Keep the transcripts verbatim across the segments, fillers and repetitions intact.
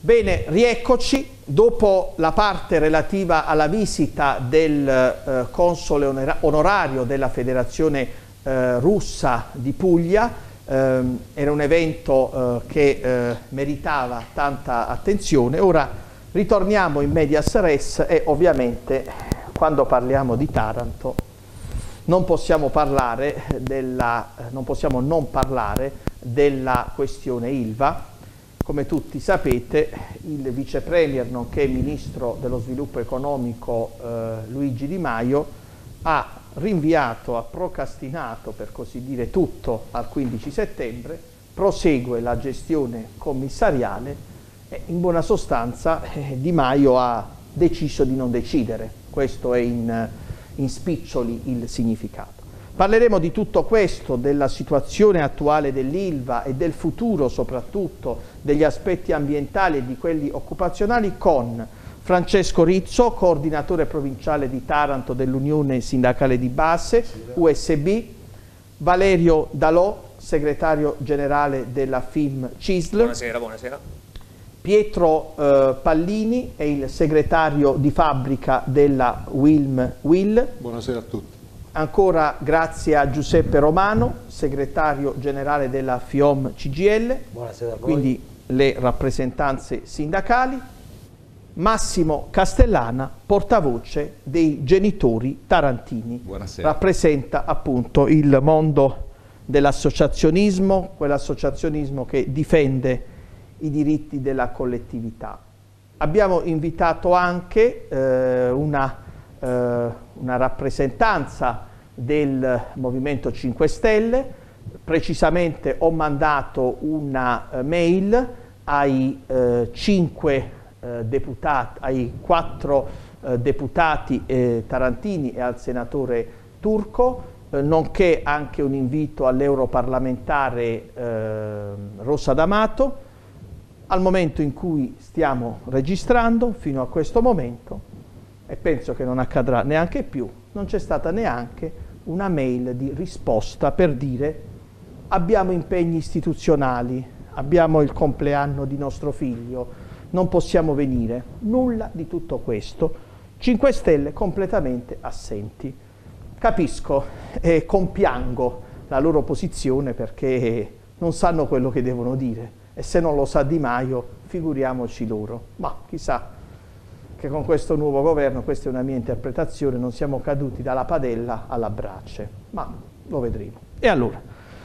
Bene, rieccoci. Dopo la parte relativa alla visita del eh, console onora onorario della Federazione eh, Russa di Puglia, eh, era un evento eh, che eh, meritava tanta attenzione. Ora ritorniamo in medias res e ovviamente quando parliamo di Taranto non possiamo parlare della, non possiamo non parlare della questione Ilva. Come tutti sapete, il vice premier nonché ministro dello sviluppo economico eh, Luigi Di Maio ha rinviato, ha procrastinato per così dire tutto al quindici settembre, prosegue la gestione commissariale e in buona sostanza eh, Di Maio ha deciso di non decidere. Questo è in, in spiccioli il significato. Parleremo di tutto questo, della situazione attuale dell'Ilva e del futuro soprattutto degli aspetti ambientali e di quelli occupazionali con Francesco Rizzo, coordinatore provinciale di Taranto dell'Unione Sindacale di Base, U S B, Valerio Dalò, segretario generale della F I M C I S L. Buonasera, buonasera. Pietro eh, Pallini è il segretario di fabbrica della Wilm Will. Buonasera a tutti. Ancora grazie a Giuseppe Romano, segretario generale della FIOM C G I L, buonasera a voi. Quindi le rappresentanze sindacali, Massimo Castellana, portavoce dei genitori tarantini. Buonasera. Rappresenta appunto il mondo dell'associazionismo, quell'associazionismo che difende i diritti della collettività. Abbiamo invitato anche eh, una una rappresentanza del Movimento cinque Stelle, precisamente ho mandato una uh, mail ai uh, cinque uh, deputati, ai quattro uh, deputati eh, tarantini e al senatore Turco, eh, nonché anche un invito all'europarlamentare eh, Rosa D'Amato. Al momento in cui stiamo registrando, fino a questo momento, e penso che non accadrà neanche più, non c'è stata neanche una mail di risposta per dire abbiamo impegni istituzionali, abbiamo il compleanno di nostro figlio, non possiamo venire. Nulla di tutto questo. cinque Stelle completamente assenti. Capisco e compiango la loro posizione perché non sanno quello che devono dire e se non lo sa Di Maio, figuriamoci loro. Ma chissà che con questo nuovo governo, questa è una mia interpretazione, non siamo caduti dalla padella alla brace, ma lo vedremo. E allora,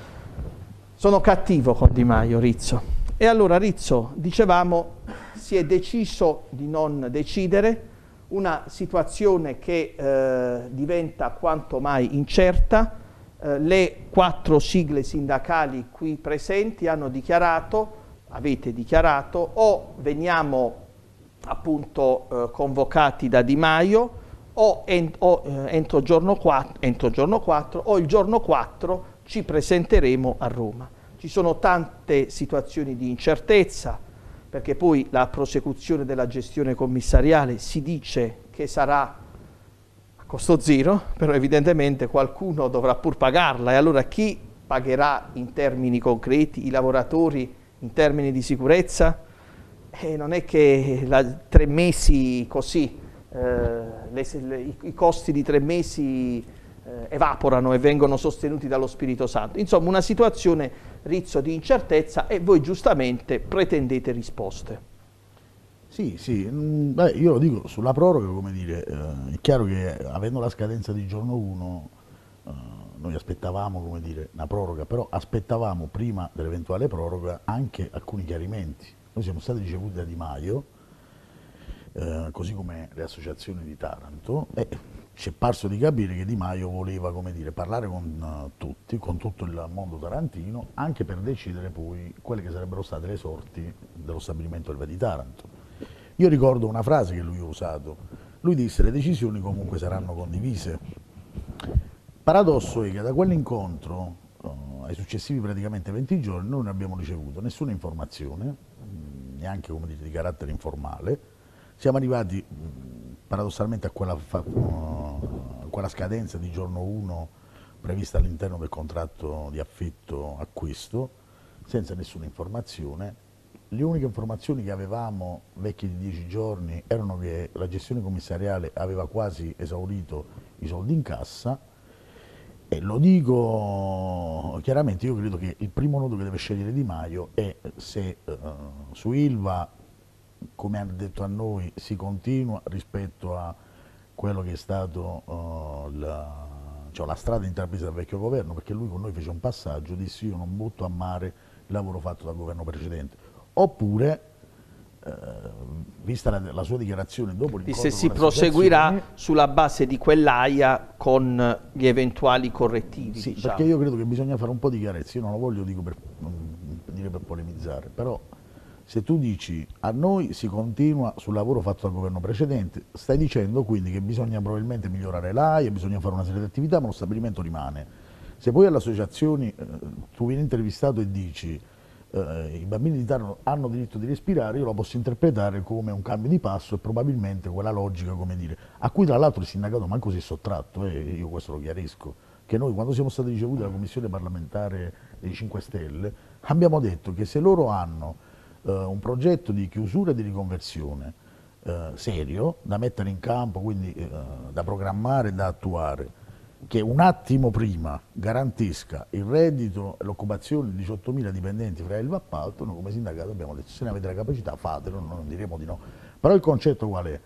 sono cattivo con Di Maio, Rizzo. E allora Rizzo, dicevamo, si è deciso di non decidere, una situazione che eh, diventa quanto mai incerta. Eh, le quattro sigle sindacali qui presenti hanno dichiarato, avete dichiarato, o veniamo appunto eh, convocati da Di Maio o, ent o eh, entro, giorno quattro, entro giorno quattro o il giorno quattro ci presenteremo a Roma. Ci sono tante situazioni di incertezza perché poi la prosecuzione della gestione commissariale si dice che sarà a costo zero, però evidentemente qualcuno dovrà pur pagarla e allora chi pagherà in termini concreti? I lavoratori in termini di sicurezza? E non è che la, tre mesi così, eh, le, le, i, i costi di tre mesi eh, evaporano e vengono sostenuti dallo Spirito Santo. Insomma, una situazione, Rizzo, di incertezza e voi giustamente pretendete risposte. Sì, sì, beh, io lo dico sulla proroga, come dire, eh, è chiaro che avendo la scadenza di giorno uno, eh, noi aspettavamo, come dire, una proroga, però aspettavamo prima dell'eventuale proroga anche alcuni chiarimenti. Noi siamo stati ricevuti da Di Maio, eh, così come le associazioni di Taranto, e ci è parso di capire che Di Maio voleva, come dire, parlare con uh, tutti, con tutto il mondo tarantino, anche per decidere poi quelle che sarebbero state le sorti dello stabilimento Ilva di Taranto. Io ricordo una frase che lui ha usato, lui disse: le decisioni comunque saranno condivise. Paradosso è che da quell'incontro, uh, ai successivi praticamente venti giorni, noi non abbiamo ricevuto nessuna informazione, neanche, come dire, di carattere informale. Siamo arrivati paradossalmente a quella, fa, uh, a quella scadenza di giorno uno prevista all'interno del contratto di affitto acquisto senza nessuna informazione le uniche informazioni che avevamo vecchie di dieci giorni erano che la gestione commissariale aveva quasi esaurito i soldi in cassa, e lo dico chiaramente, io credo che il primo nodo che deve scegliere Di Maio è se uh, su Ilva, come hanno detto a noi, si continua rispetto a quello che è stato uh, la, cioè la strada intrapresa dal vecchio governo, perché lui con noi fece un passaggio, disse io non butto a mare il lavoro fatto dal governo precedente. Oppure, eh, vista la, la sua dichiarazione dopo l'incontro se si proseguirà sulla base di quell'aia con gli eventuali correttivi. Sì, diciamo. Perché io credo che bisogna fare un po' di chiarezza, io non lo voglio dico per, non dire per polemizzare, però se tu dici a noi si continua sul lavoro fatto dal governo precedente, stai dicendo quindi che bisogna probabilmente migliorare l'AIA, bisogna fare una serie di attività, ma lo stabilimento rimane. Se poi alle associazioni eh, tu vieni intervistato e dici Uh, i bambini di Taranto hanno diritto di respirare, io lo posso interpretare come un cambio di passo e probabilmente quella logica, come dire, a cui tra l'altro il sindacato manco si è sottratto, e eh, io questo lo chiarisco, che noi quando siamo stati ricevuti dalla commissione parlamentare dei cinque Stelle abbiamo detto che se loro hanno uh, un progetto di chiusura e di riconversione uh, serio, da mettere in campo, quindi uh, da programmare e da attuare, che un attimo prima garantisca il reddito e l'occupazione di diciottomila dipendenti fra Ilva e Appalto, noi come sindacato abbiamo detto se ne avete la capacità fatelo, non diremo di no. Però il concetto qual è?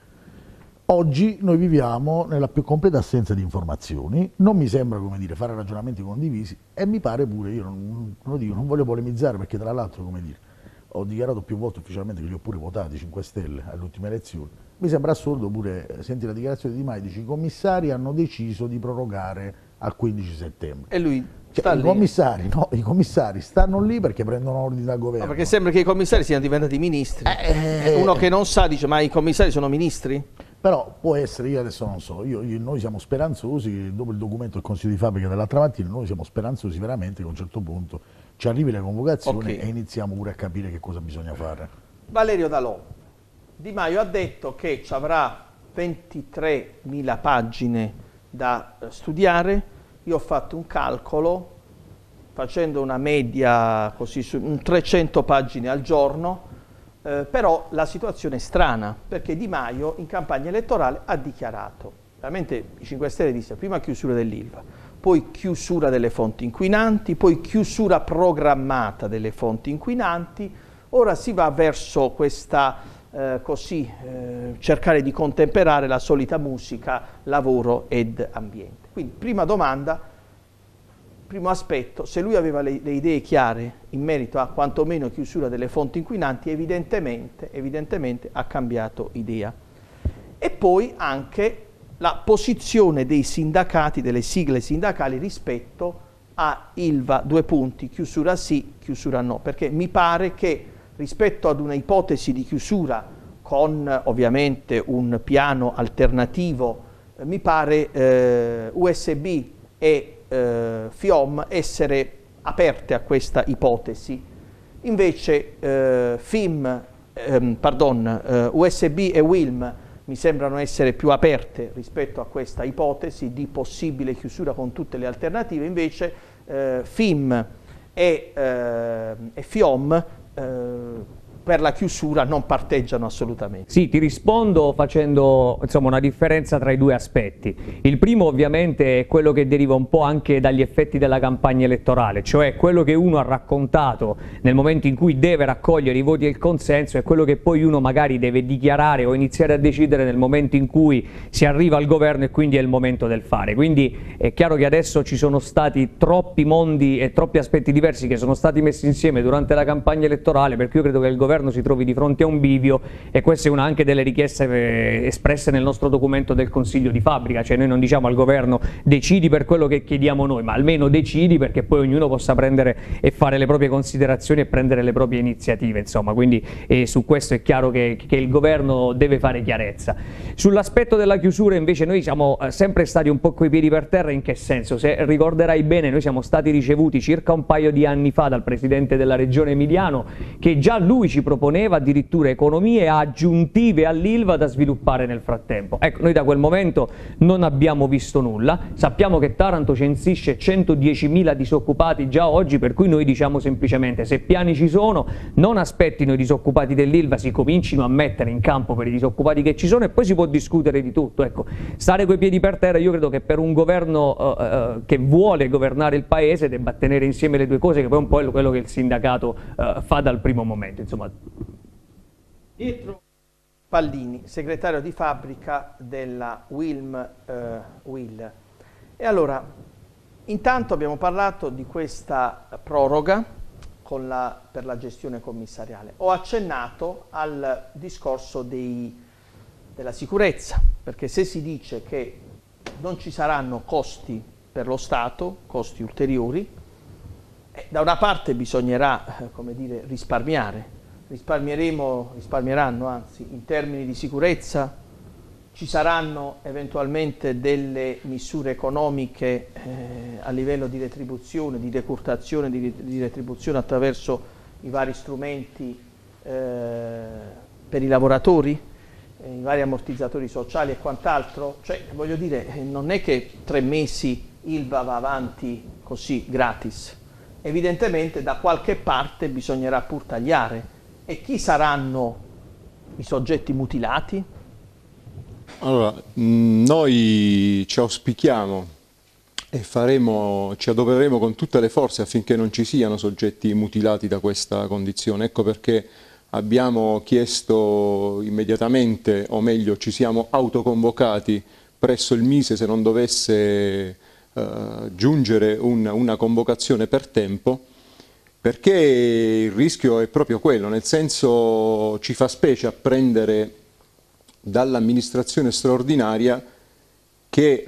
Oggi noi viviamo nella più completa assenza di informazioni, non mi sembra, come dire, fare ragionamenti condivisi, e mi pare pure, io non, non, dico, non voglio polemizzare perché tra l'altro, come dire, ho dichiarato più volte ufficialmente che li ho pure votati cinque Stelle alle ultime elezioni. Mi sembra assurdo pure, senti la dichiarazione di Di Maio, dice i commissari hanno deciso di prorogare al quindici settembre. E lui cioè, sta i, lì. Commissari, no, i commissari stanno lì perché prendono ordini dal governo. No, perché sembra che i commissari siano diventati ministri. Eh, Uno che non sa dice ma i commissari sono ministri? Però può essere, io adesso non so, io, io, noi siamo speranzosi, dopo il documento del Consiglio di Fabbrica dell'altra mattina, noi siamo speranzosi veramente che a un certo punto ci arrivi la convocazione, okay, e iniziamo pure a capire che cosa bisogna fare. Valerio Dalò, Di Maio ha detto che ci avrà ventitremila pagine da studiare, io ho fatto un calcolo facendo una media così su un trecento pagine al giorno, eh, però la situazione è strana perché Di Maio in campagna elettorale ha dichiarato, veramente i cinque Stelle disse prima chiusura dell'Ilva, poi chiusura delle fonti inquinanti, poi chiusura programmata delle fonti inquinanti, ora si va verso questa Eh, così eh, cercare di contemperare la solita musica, lavoro ed ambiente. Quindi prima domanda, primo aspetto, se lui aveva le, le idee chiare in merito a quantomeno chiusura delle fonti inquinanti, evidentemente, evidentemente ha cambiato idea. E poi anche la posizione dei sindacati, delle sigle sindacali rispetto a Ilva, due punti, chiusura sì, chiusura no, perché mi pare che rispetto ad una ipotesi di chiusura con ovviamente un piano alternativo, eh, mi pare eh, U S B e eh, FIOM essere aperte a questa ipotesi. Invece eh, FIM, ehm, pardon, eh, U S B e WILM mi sembrano essere più aperte rispetto a questa ipotesi di possibile chiusura con tutte le alternative, invece eh, FIM e, eh, e FIOM eh, per la chiusura non parteggiano assolutamente. Sì, ti rispondo facendo insomma una differenza tra i due aspetti. Il primo ovviamente è quello che deriva un po' anche dagli effetti della campagna elettorale, cioè quello che uno ha raccontato nel momento in cui deve raccogliere i voti e il consenso, è quello che poi uno magari deve dichiarare o iniziare a decidere nel momento in cui si arriva al governo e quindi è il momento del fare. Quindi è chiaro che adesso ci sono stati troppi mondi e troppi aspetti diversi che sono stati messi insieme durante la campagna elettorale, perché io credo che il governo si trovi di fronte a un bivio, e questa è una anche delle richieste eh, espresse nel nostro documento del Consiglio di Fabbrica, cioè noi non diciamo al governo decidi per quello che chiediamo noi, ma almeno decidi perché poi ognuno possa prendere e fare le proprie considerazioni e prendere le proprie iniziative, insomma, quindi eh, su questo è chiaro che, che il governo deve fare chiarezza. Sull'aspetto della chiusura invece noi siamo eh, sempre stati un po' coi piedi per terra. In che senso? Se ricorderai bene, noi siamo stati ricevuti circa un paio di anni fa dal Presidente della Regione Emiliano, che già lui ci proponeva addirittura economie aggiuntive all'Ilva da sviluppare nel frattempo. Ecco, noi da quel momento non abbiamo visto nulla, sappiamo che Taranto censisce centodiecimila disoccupati già oggi, per cui noi diciamo semplicemente: se piani ci sono, non aspettino i disoccupati dell'Ilva, si comincino a mettere in campo per i disoccupati che ci sono e poi si può discutere di tutto. Ecco, stare coi piedi per terra, io credo che per un governo eh, che vuole governare il Paese debba tenere insieme le due cose, che poi è un po' quello che il sindacato eh, fa dal primo momento. Insomma. Pietro Pallini, segretario di fabbrica della Wilm eh, Will. E allora, intanto abbiamo parlato di questa proroga con la, per la gestione commissariale. Ho accennato al discorso dei, della sicurezza, perché se si dice che non ci saranno costi per lo Stato, costi ulteriori, eh, da una parte bisognerà, eh, come dire, risparmiare. Risparmieremo, risparmieranno anzi, in termini di sicurezza. Ci saranno eventualmente delle misure economiche eh, a livello di retribuzione, di decurtazione, di, di retribuzione attraverso i vari strumenti eh, per i lavoratori, eh, i vari ammortizzatori sociali e quant'altro. Cioè, voglio dire, non è che tre mesi Ilva va avanti così gratis. Evidentemente da qualche parte bisognerà pur tagliare. E chi saranno i soggetti mutilati? Allora, noi ci auspichiamo e faremo, ci adopereremo con tutte le forze affinché non ci siano soggetti mutilati da questa condizione. Ecco perché abbiamo chiesto immediatamente, o meglio ci siamo autoconvocati presso il Mise se non dovesse eh, giungere un, una convocazione per tempo, perché il rischio è proprio quello, nel senso ci fa specie apprendere dall'amministrazione straordinaria che eh,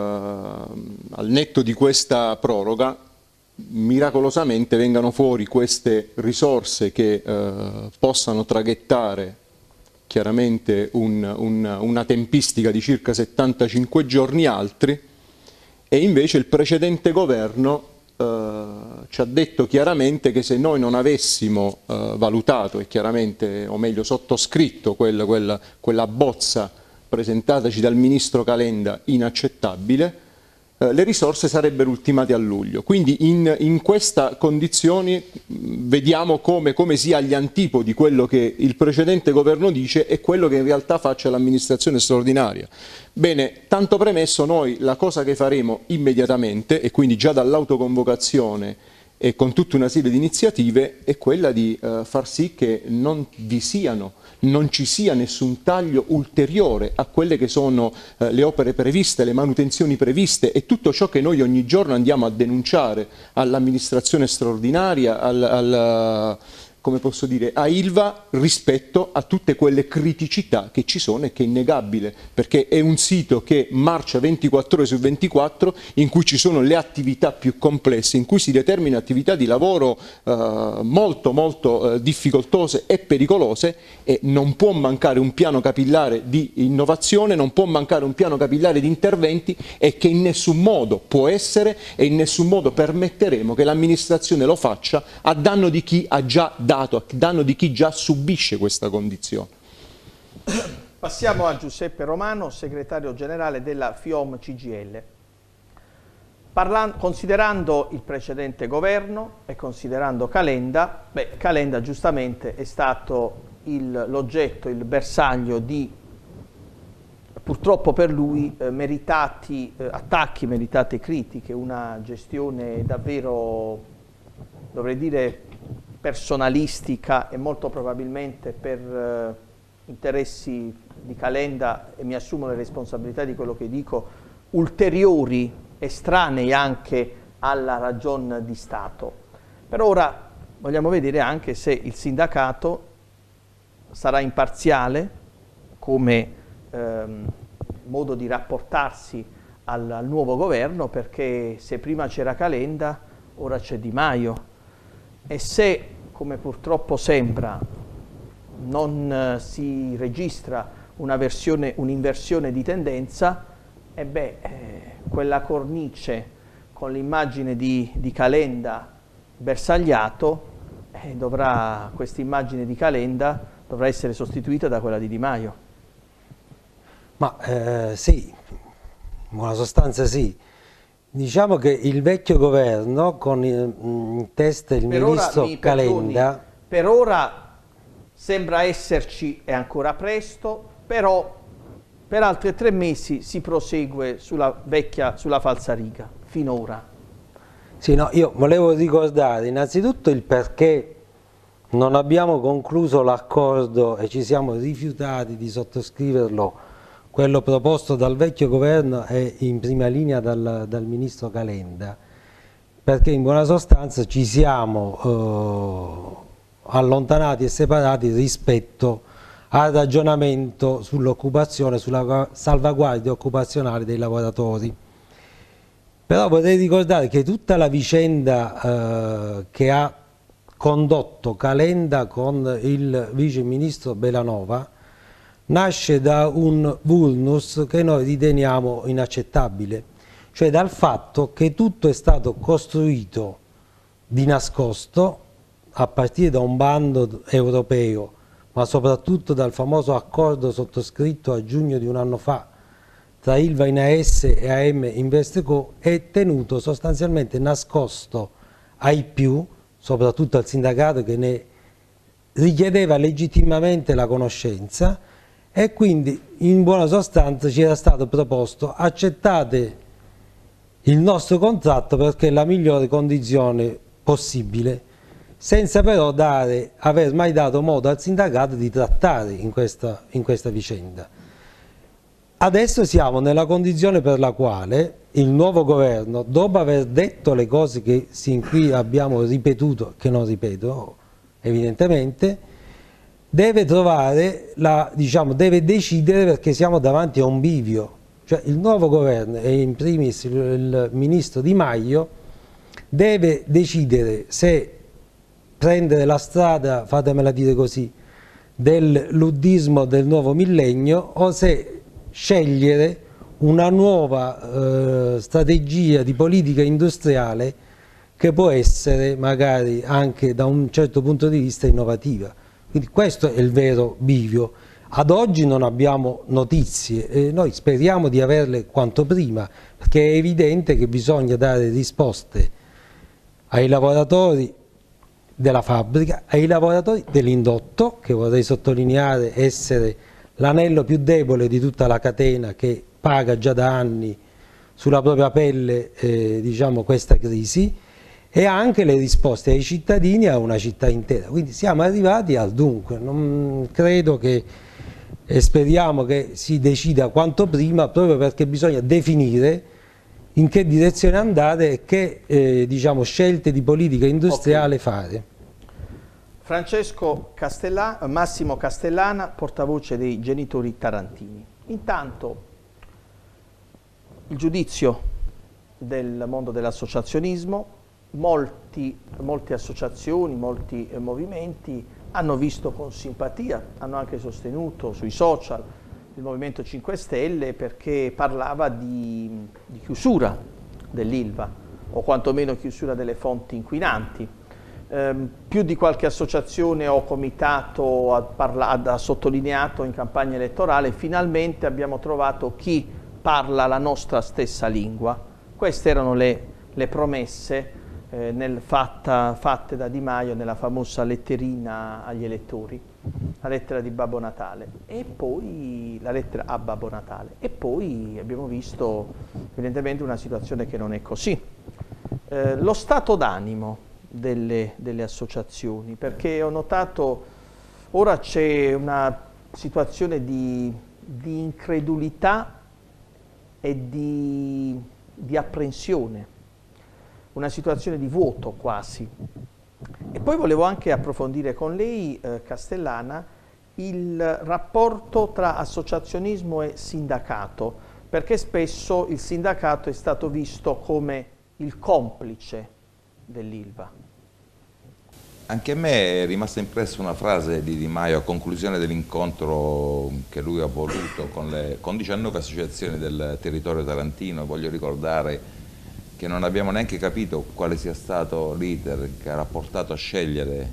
al netto di questa proroga miracolosamente vengano fuori queste risorse che eh, possano traghettare chiaramente un, un, una tempistica di circa settantacinque giorni altri, e invece il precedente governo Uh, ci ha detto chiaramente che se noi non avessimo uh, valutato e chiaramente, o meglio sottoscritto quella, quella, quella bozza presentataci dal ministro Calenda inaccettabile, uh, le risorse sarebbero ultimate a luglio. Quindi in, in questa condizione vediamo come, come sia agli antipodi quello che il precedente governo dice e quello che in realtà faccia l'amministrazione straordinaria. Bene, tanto premesso, noi la cosa che faremo immediatamente, e quindi già dall'autoconvocazione e con tutta una serie di iniziative, è quella di eh, far sì che non vi siano, non ci sia nessun taglio ulteriore a quelle che sono eh, le opere previste, le manutenzioni previste e tutto ciò che noi ogni giorno andiamo a denunciare all'amministrazione straordinaria, al, al come posso dire, a Ilva, rispetto a tutte quelle criticità che ci sono e che è innegabile, perché è un sito che marcia ventiquattro ore su ventiquattro, in cui ci sono le attività più complesse, in cui si determinano attività di lavoro eh, molto molto eh, difficoltose e pericolose, e non può mancare un piano capillare di innovazione, non può mancare un piano capillare di interventi, e che in nessun modo può essere e in nessun modo permetteremo che l'amministrazione lo faccia a danno di chi ha già dato, a danno di chi già subisce questa condizione. Passiamo a Giuseppe Romano, segretario generale della FIOM C G I L. Parlan- considerando il precedente governo e considerando Calenda, beh, Calenda giustamente è stato l'oggetto, il, il bersaglio di, purtroppo per lui, eh, meritati eh, attacchi, meritate critiche, una gestione davvero, dovrei dire, personalistica e molto probabilmente per eh, interessi di Calenda, e mi assumo le responsabilità di quello che dico, ulteriori, estranei anche alla ragion di Stato. Per ora vogliamo vedere anche se il sindacato sarà imparziale come ehm, modo di rapportarsi al, al nuovo governo, perché se prima c'era Calenda, ora c'è Di Maio. E se, come purtroppo sembra, non eh, si registra una versione, un'inversione di tendenza, e beh, eh, quella cornice con l'immagine di, di Calenda bersagliato eh, eh, dovrà, questa immagine di Calenda dovrà essere sostituita da quella di Di Maio. Ma eh, sì, in buona sostanza sì. Diciamo che il vecchio governo, con il, in testa il per ministro ora, mi Calenda... perdoni, per ora sembra esserci, è ancora presto, però per altri tre mesi si prosegue sulla vecchia, sulla falsariga, finora. Sì, no, io volevo ricordare innanzitutto il perché non abbiamo concluso l'accordo e ci siamo rifiutati di sottoscriverlo, quello proposto dal vecchio governo e in prima linea dal, dal ministro Calenda, perché in buona sostanza ci siamo eh, allontanati e separati rispetto al ragionamento sull'occupazione, sulla salvaguardia occupazionale dei lavoratori. Però vorrei ricordare che tutta la vicenda eh, che ha condotto Calenda con il vice ministro Bellanova nasce da un vulnus che noi riteniamo inaccettabile, cioè dal fatto che tutto è stato costruito di nascosto a partire da un bando europeo, ma soprattutto dal famoso accordo sottoscritto a giugno di un anno fa tra Ilva in A S e A M Investeco, è tenuto sostanzialmente nascosto ai più, soprattutto al sindacato che ne richiedeva legittimamente la conoscenza, e quindi in buona sostanza ci era stato proposto: accettate il nostro contratto perché è la migliore condizione possibile, senza però dare, aver mai dato modo al sindacato di trattare in questa, in questa vicenda. Adesso siamo nella condizione per la quale il nuovo governo, dopo aver detto le cose che sin qui abbiamo ripetuto, che non ripeto evidentemente, deve trovare, la, diciamo, deve decidere, perché siamo davanti a un bivio. Cioè il nuovo governo, e in primis il, il ministro Di Maio, deve decidere se prendere la strada, fatemela dire così, del luddismo del nuovo millennio, o se scegliere una nuova eh, strategia di politica industriale che può essere magari anche da un certo punto di vista innovativa. Quindi questo è il vero bivio. Ad oggi non abbiamo notizie e noi speriamo di averle quanto prima, perché è evidente che bisogna dare risposte ai lavoratori della fabbrica, ai lavoratori dell'indotto, che vorrei sottolineare essere l'anello più debole di tutta la catena, che paga già da anni sulla propria pelle eh, diciamo, questa crisi, e anche le risposte ai cittadini e a una città intera. Quindi siamo arrivati al dunque. Non credo che, e speriamo che si decida quanto prima, proprio perché bisogna definire in che direzione andare e che eh, diciamo, scelte di politica industriale okay. fare. Francesco Castellana, Massimo Castellana, portavoce dei genitori tarantini. Intanto il giudizio del mondo dell'associazionismo, molti, molte associazioni, molti eh, movimenti hanno visto con simpatia, hanno anche sostenuto sui social il Movimento cinque Stelle, perché parlava di, di chiusura dell'Ilva, o quantomeno chiusura delle fonti inquinanti. Eh, più di qualche associazione o comitato ha, parlato, ha sottolineato in campagna elettorale: finalmente abbiamo trovato chi parla la nostra stessa lingua. Queste erano le, le promesse eh, nel fatta, fatte da Di Maio nella famosa letterina agli elettori, la lettera di Babbo Natale, e poi la lettera a Babbo Natale, e poi abbiamo visto evidentemente una situazione che non è così. Eh, lo stato d'animo Delle, delle associazioni, perché ho notato ora c'è una situazione di, di incredulità e di, di apprensione, una situazione di vuoto quasi. E poi volevo anche approfondire con lei, eh, Castellana, il rapporto tra associazionismo e sindacato, perché spesso il sindacato è stato visto come il complice dell'Ilva. Anche a me è rimasta impressa una frase di Di Maio a conclusione dell'incontro che lui ha voluto con, le, con diciannove associazioni del territorio tarantino. Voglio ricordare che non abbiamo neanche capito quale sia stato l'iter che ha portato a scegliere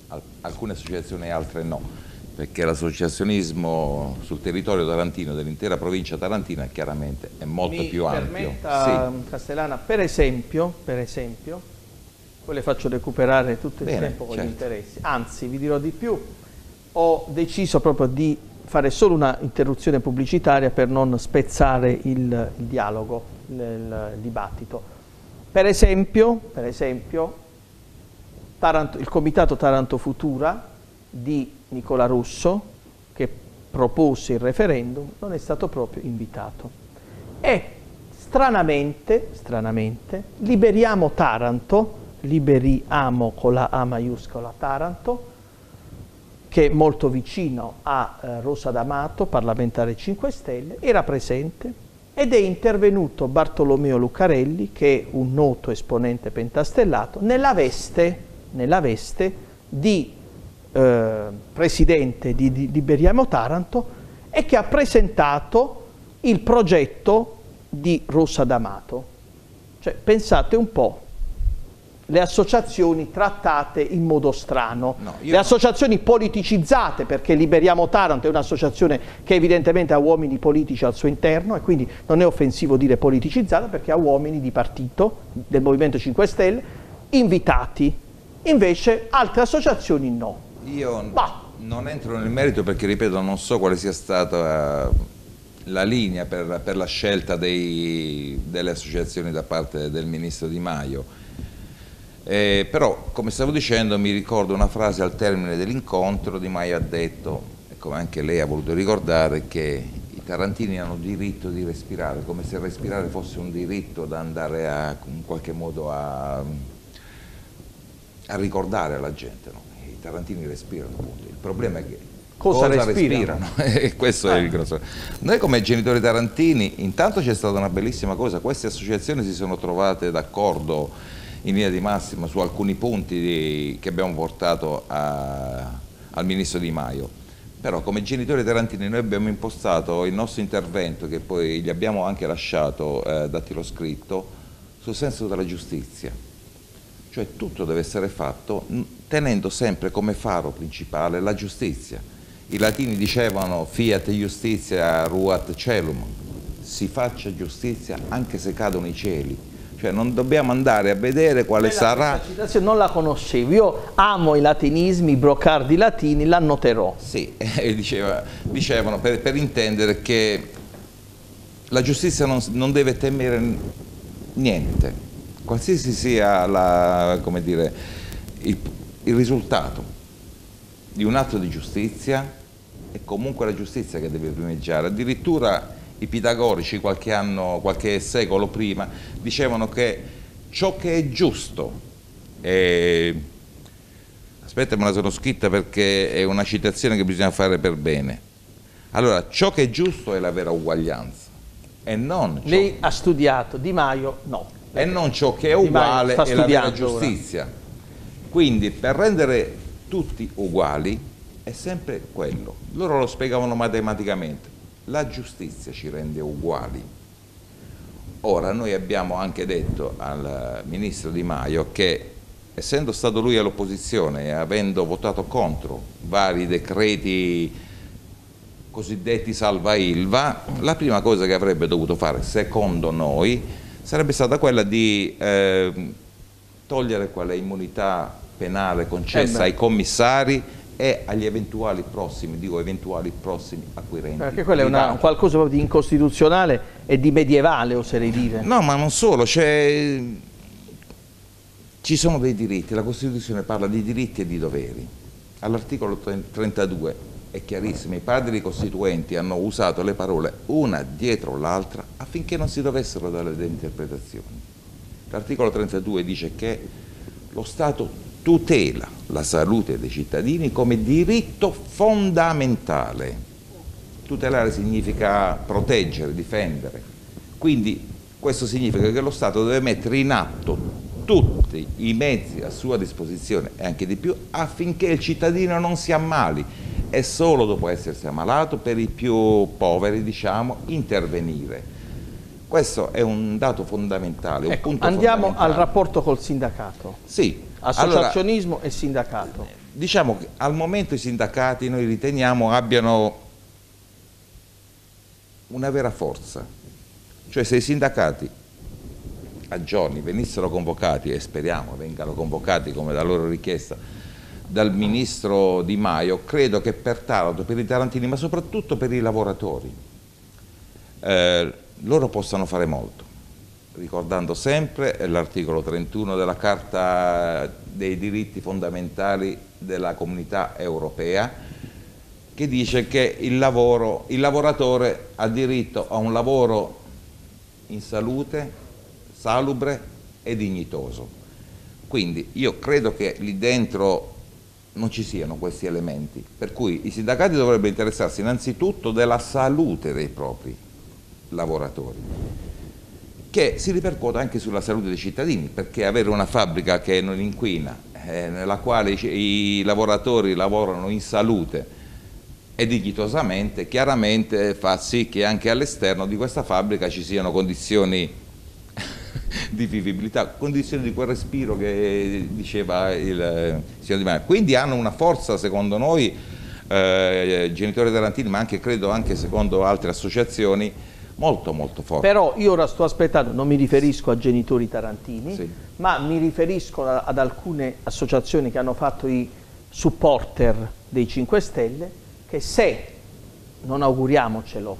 al alcune associazioni e altre no, perché l'associazionismo sul territorio tarantino dell'intera provincia tarantina chiaramente è molto Mi più ampio. permetta, sì. Castellana, per esempio, per esempio, poi le faccio recuperare tutto il Bene, tempo con certo. gli interessi, anzi vi dirò di più, ho deciso proprio di fare solo una interruzione pubblicitaria per non spezzare il, il dialogo, il, il dibattito. Per esempio, per esempio Taranto, il Comitato Taranto Futura di Nicola Russo, che propose il referendum, non è stato proprio invitato. E stranamente, stranamente, Liberiamo Taranto, Liberiamo con la A maiuscola Taranto, che è molto vicino a eh, Rosa D'Amato, parlamentare cinque Stelle, era presente ed è intervenuto Bartolomeo Lucarelli, che è un noto esponente pentastellato, nella veste, nella veste di eh, presidente di, di Liberiamo Taranto, e che ha presentato il progetto di Rosa D'Amato. Cioè, pensate un po', le associazioni trattate in modo strano, No, le associazioni politicizzate, perché Liberiamo Taranto è un'associazione che evidentemente ha uomini politici al suo interno, e quindi non è offensivo dire politicizzata, perché ha uomini di partito del Movimento cinque Stelle invitati, invece altre associazioni no. Io Bah. non entro nel merito perché, ripeto, non so quale sia stata la linea per, per la scelta dei, delle associazioni da parte del ministro Di Maio. Eh, però, come stavo dicendo, mi ricordo una frase al termine dell'incontro. Di Maio ha detto, e come anche lei ha voluto ricordare, che i tarantini hanno diritto di respirare, come se respirare fosse un diritto da andare a, in qualche modo a, a ricordare alla gente, no? I tarantini respirano, appunto. Il problema è che cosa, cosa respirano? respirano? E questo eh. è il grosso. Noi come genitori tarantini, intanto c'è stata una bellissima cosa: queste associazioni si sono trovate d'accordo in linea di massima su alcuni punti di, che abbiamo portato a, al ministro Di Maio. Però come genitori tarantini noi abbiamo impostato il nostro intervento, che poi gli abbiamo anche lasciato eh, dattiloscritto, sul senso della giustizia. Cioè tutto deve essere fatto tenendo sempre come faro principale la giustizia. I latini dicevano fiat justitia ruat celum, si faccia giustizia anche se cadono i cieli. Cioè non dobbiamo andare a vedere quale Bella, sarà... questa citazione non la conoscevo, io amo i latinismi, i brocardi latini, l'annoterò. Sì, eh, diceva, dicevano per, per intendere che la giustizia non, non deve temere niente, qualsiasi sia la, come dire, il, il risultato di un atto di giustizia, è comunque la giustizia che deve primeggiare. Addirittura i pitagorici qualche anno, qualche secolo prima, dicevano che ciò che è giusto, è... aspetta, me la sono scritta perché è una citazione che bisogna fare per bene. Allora, ciò che è giusto è la vera uguaglianza, e non ciò... Lei ha studiato, Di Maio no. E non ciò che è uguale è la vera giustizia. Ora. Quindi, per rendere tutti uguali, è sempre quello. Loro lo spiegavano matematicamente. La giustizia ci rende uguali. Ora, noi abbiamo anche detto al ministro Di Maio che, essendo stato lui all'opposizione e avendo votato contro vari decreti cosiddetti salva Ilva, la prima cosa che avrebbe dovuto fare, secondo noi, sarebbe stata quella di eh, togliere quella immunità penale concessa eh ai commissari e agli eventuali prossimi, dico eventuali prossimi acquirenti. Perché quello è una, qualcosa proprio di incostituzionale e di medievale, oserei dire. No, ma non solo, cioè, ci sono dei diritti, la Costituzione parla di diritti e di doveri. All'articolo trentadue è chiarissimo, i padri costituenti hanno usato le parole una dietro l'altra affinché non si dovessero dare delle interpretazioni. L'articolo trentadue dice che lo Stato tutela la salute dei cittadini come diritto fondamentale. Tutelare significa proteggere, difendere. Quindi questo significa che lo Stato deve mettere in atto tutti i mezzi a sua disposizione e anche di più affinché il cittadino non si ammali, e solo dopo essersi ammalato, per i più poveri, diciamo, intervenire. Questo è un dato fondamentale, un ecco, punto andiamo fondamentale. al rapporto col sindacato. Sì. associazionismo allora, e sindacato. Diciamo che al momento i sindacati noi riteniamo abbiano una vera forza, cioè se i sindacati a giorni venissero convocati, e speriamo vengano convocati come da loro richiesta dal ministro Di Maio, credo che per Taranto, per i tarantini, ma soprattutto per i lavoratori, eh, loro possano fare molto, ricordando sempre l'articolo trentuno della Carta dei diritti fondamentali della Comunità Europea, che dice che il, lavoro, il lavoratore ha diritto a un lavoro in salute, salubre e dignitoso. Quindi io credo che lì dentro non ci siano questi elementi, per cui i sindacati dovrebbero interessarsi innanzitutto della salute dei propri lavoratori, che si ripercuote anche sulla salute dei cittadini, perché avere una fabbrica che non inquina, eh, nella quale i, i lavoratori lavorano in salute e dignitosamente, chiaramente fa sì che anche all'esterno di questa fabbrica ci siano condizioni di vivibilità, condizioni di quel respiro che diceva il signor Di Maio. Quindi hanno una forza, secondo noi, eh, genitori tarantini, ma anche credo anche secondo altre associazioni, molto molto forte. Però io ora sto aspettando, non mi riferisco a genitori tarantini, sì, ma mi riferisco a, ad alcune associazioni che hanno fatto i supporter dei cinque Stelle, che se, non auguriamocelo,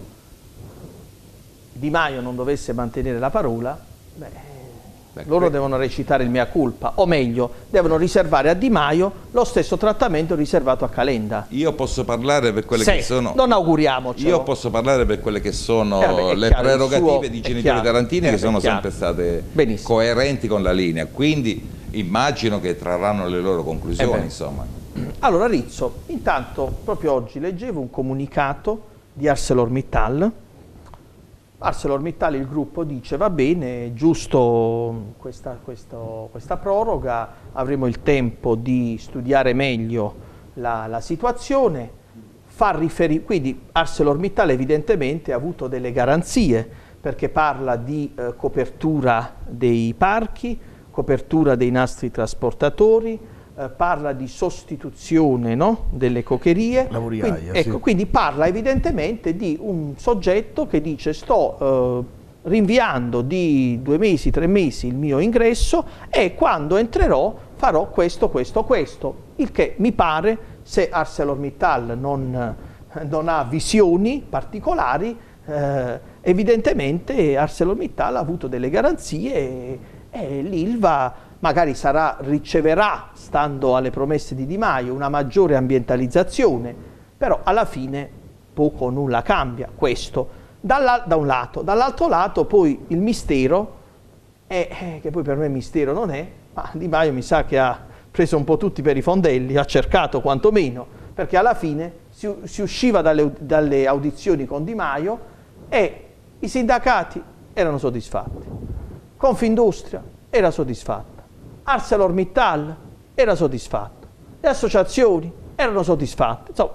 Di Maio non dovesse mantenere la parola, beh, Beh, loro devono recitare il mea culpa, o meglio, devono riservare a Di Maio lo stesso trattamento riservato a Calenda. Io posso parlare per quelle Se, che sono... non auguriamocelo. Io posso parlare per quelle che sono eh beh, le chiaro, prerogative suo, di genitori chiaro, tarantini, eh che beh, sono chiaro. sempre state Benissimo. coerenti con la linea, quindi immagino che trarranno le loro conclusioni, eh insomma. Allora Rizzo, intanto proprio oggi leggevo un comunicato di ArcelorMittal. ArcelorMittal, il gruppo, dice va bene, giusto questa, questo, questa proroga, avremo il tempo di studiare meglio la, la situazione, fa riferi- quindi ArcelorMittal evidentemente ha avuto delle garanzie, perché parla di eh, copertura dei parchi, copertura dei nastri trasportatori, eh, parla di sostituzione, no, delle cocherie, Lavoriaia, quindi, ecco, sì. quindi parla evidentemente di un soggetto che dice sto eh, rinviando di due mesi, tre mesi il mio ingresso e quando entrerò farò questo, questo, questo, il che mi pare, se ArcelorMittal non, non ha visioni particolari, eh, evidentemente ArcelorMittal ha avuto delle garanzie e, e l'Ilva magari sarà, riceverà, stando alle promesse di Di Maio, una maggiore ambientalizzazione, però alla fine poco o nulla cambia, questo Dalla, da un lato. Dall'altro lato poi il mistero, è, eh, che poi per me mistero non è, ma Di Maio mi sa che ha preso un po' tutti per i fondelli, ha cercato quantomeno, perché alla fine si, si usciva dalle, dalle audizioni con Di Maio e i sindacati erano soddisfatti, Confindustria era soddisfatta, ArcelorMittal era soddisfatto, le associazioni erano soddisfatte. Insomma,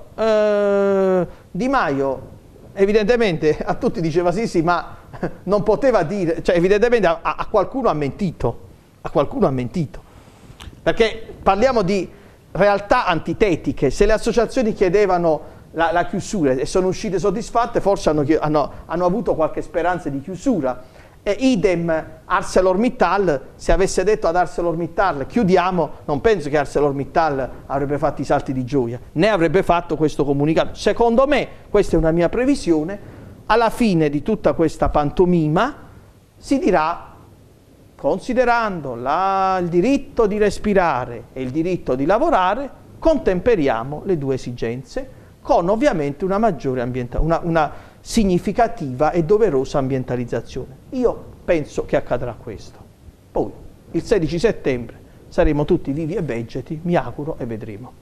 eh, Di Maio evidentemente a tutti diceva sì sì, ma non poteva dire, cioè evidentemente a, a qualcuno ha mentito, a qualcuno ha mentito, perché parliamo di realtà antitetiche. Se le associazioni chiedevano la, la chiusura e sono uscite soddisfatte, forse hanno, hanno, hanno avuto qualche speranza di chiusura. E idem ArcelorMittal, se avesse detto ad ArcelorMittal chiudiamo, non penso che ArcelorMittal avrebbe fatto i salti di gioia, né avrebbe fatto questo comunicato. Secondo me, questa è una mia previsione, alla fine di tutta questa pantomima si dirà, considerando la, il diritto di respirare e il diritto di lavorare, contemperiamo le due esigenze con ovviamente una maggiore ambientalizzazione, una, una significativa e doverosa ambientalizzazione. Io penso che accadrà questo. Poi il sedici settembre saremo tutti vivi e vegeti, mi auguro, e vedremo.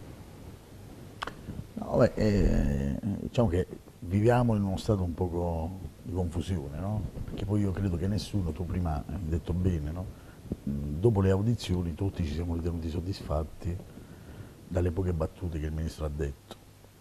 No, beh, eh, diciamo che viviamo in uno stato un poco di confusione, no? Perché poi io credo che nessuno, tu prima hai detto bene, no? Dopo le audizioni tutti ci siamo ritenuti soddisfatti dalle poche battute che il Ministro ha detto.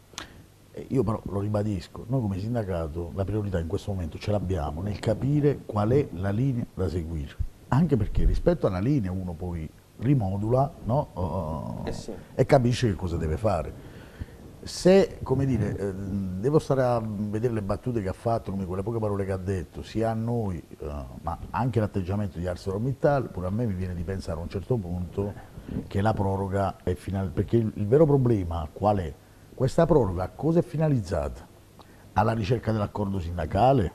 Io però lo ribadisco, noi come sindacato la priorità in questo momento ce l'abbiamo nel capire qual è la linea da seguire, anche perché rispetto alla linea uno poi rimodula, no? uh, Eh sì. e capisce che cosa deve fare. Se, come dire, eh, devo stare a vedere le battute che ha fatto, come quelle poche parole che ha detto, sia a noi, uh, ma anche l'atteggiamento di ArcelorMittal, pure a me mi viene di pensare a un certo punto che la proroga è finalizzata, perché il, il vero problema qual è? Questa proroga a cosa è finalizzata? Alla ricerca dell'accordo sindacale?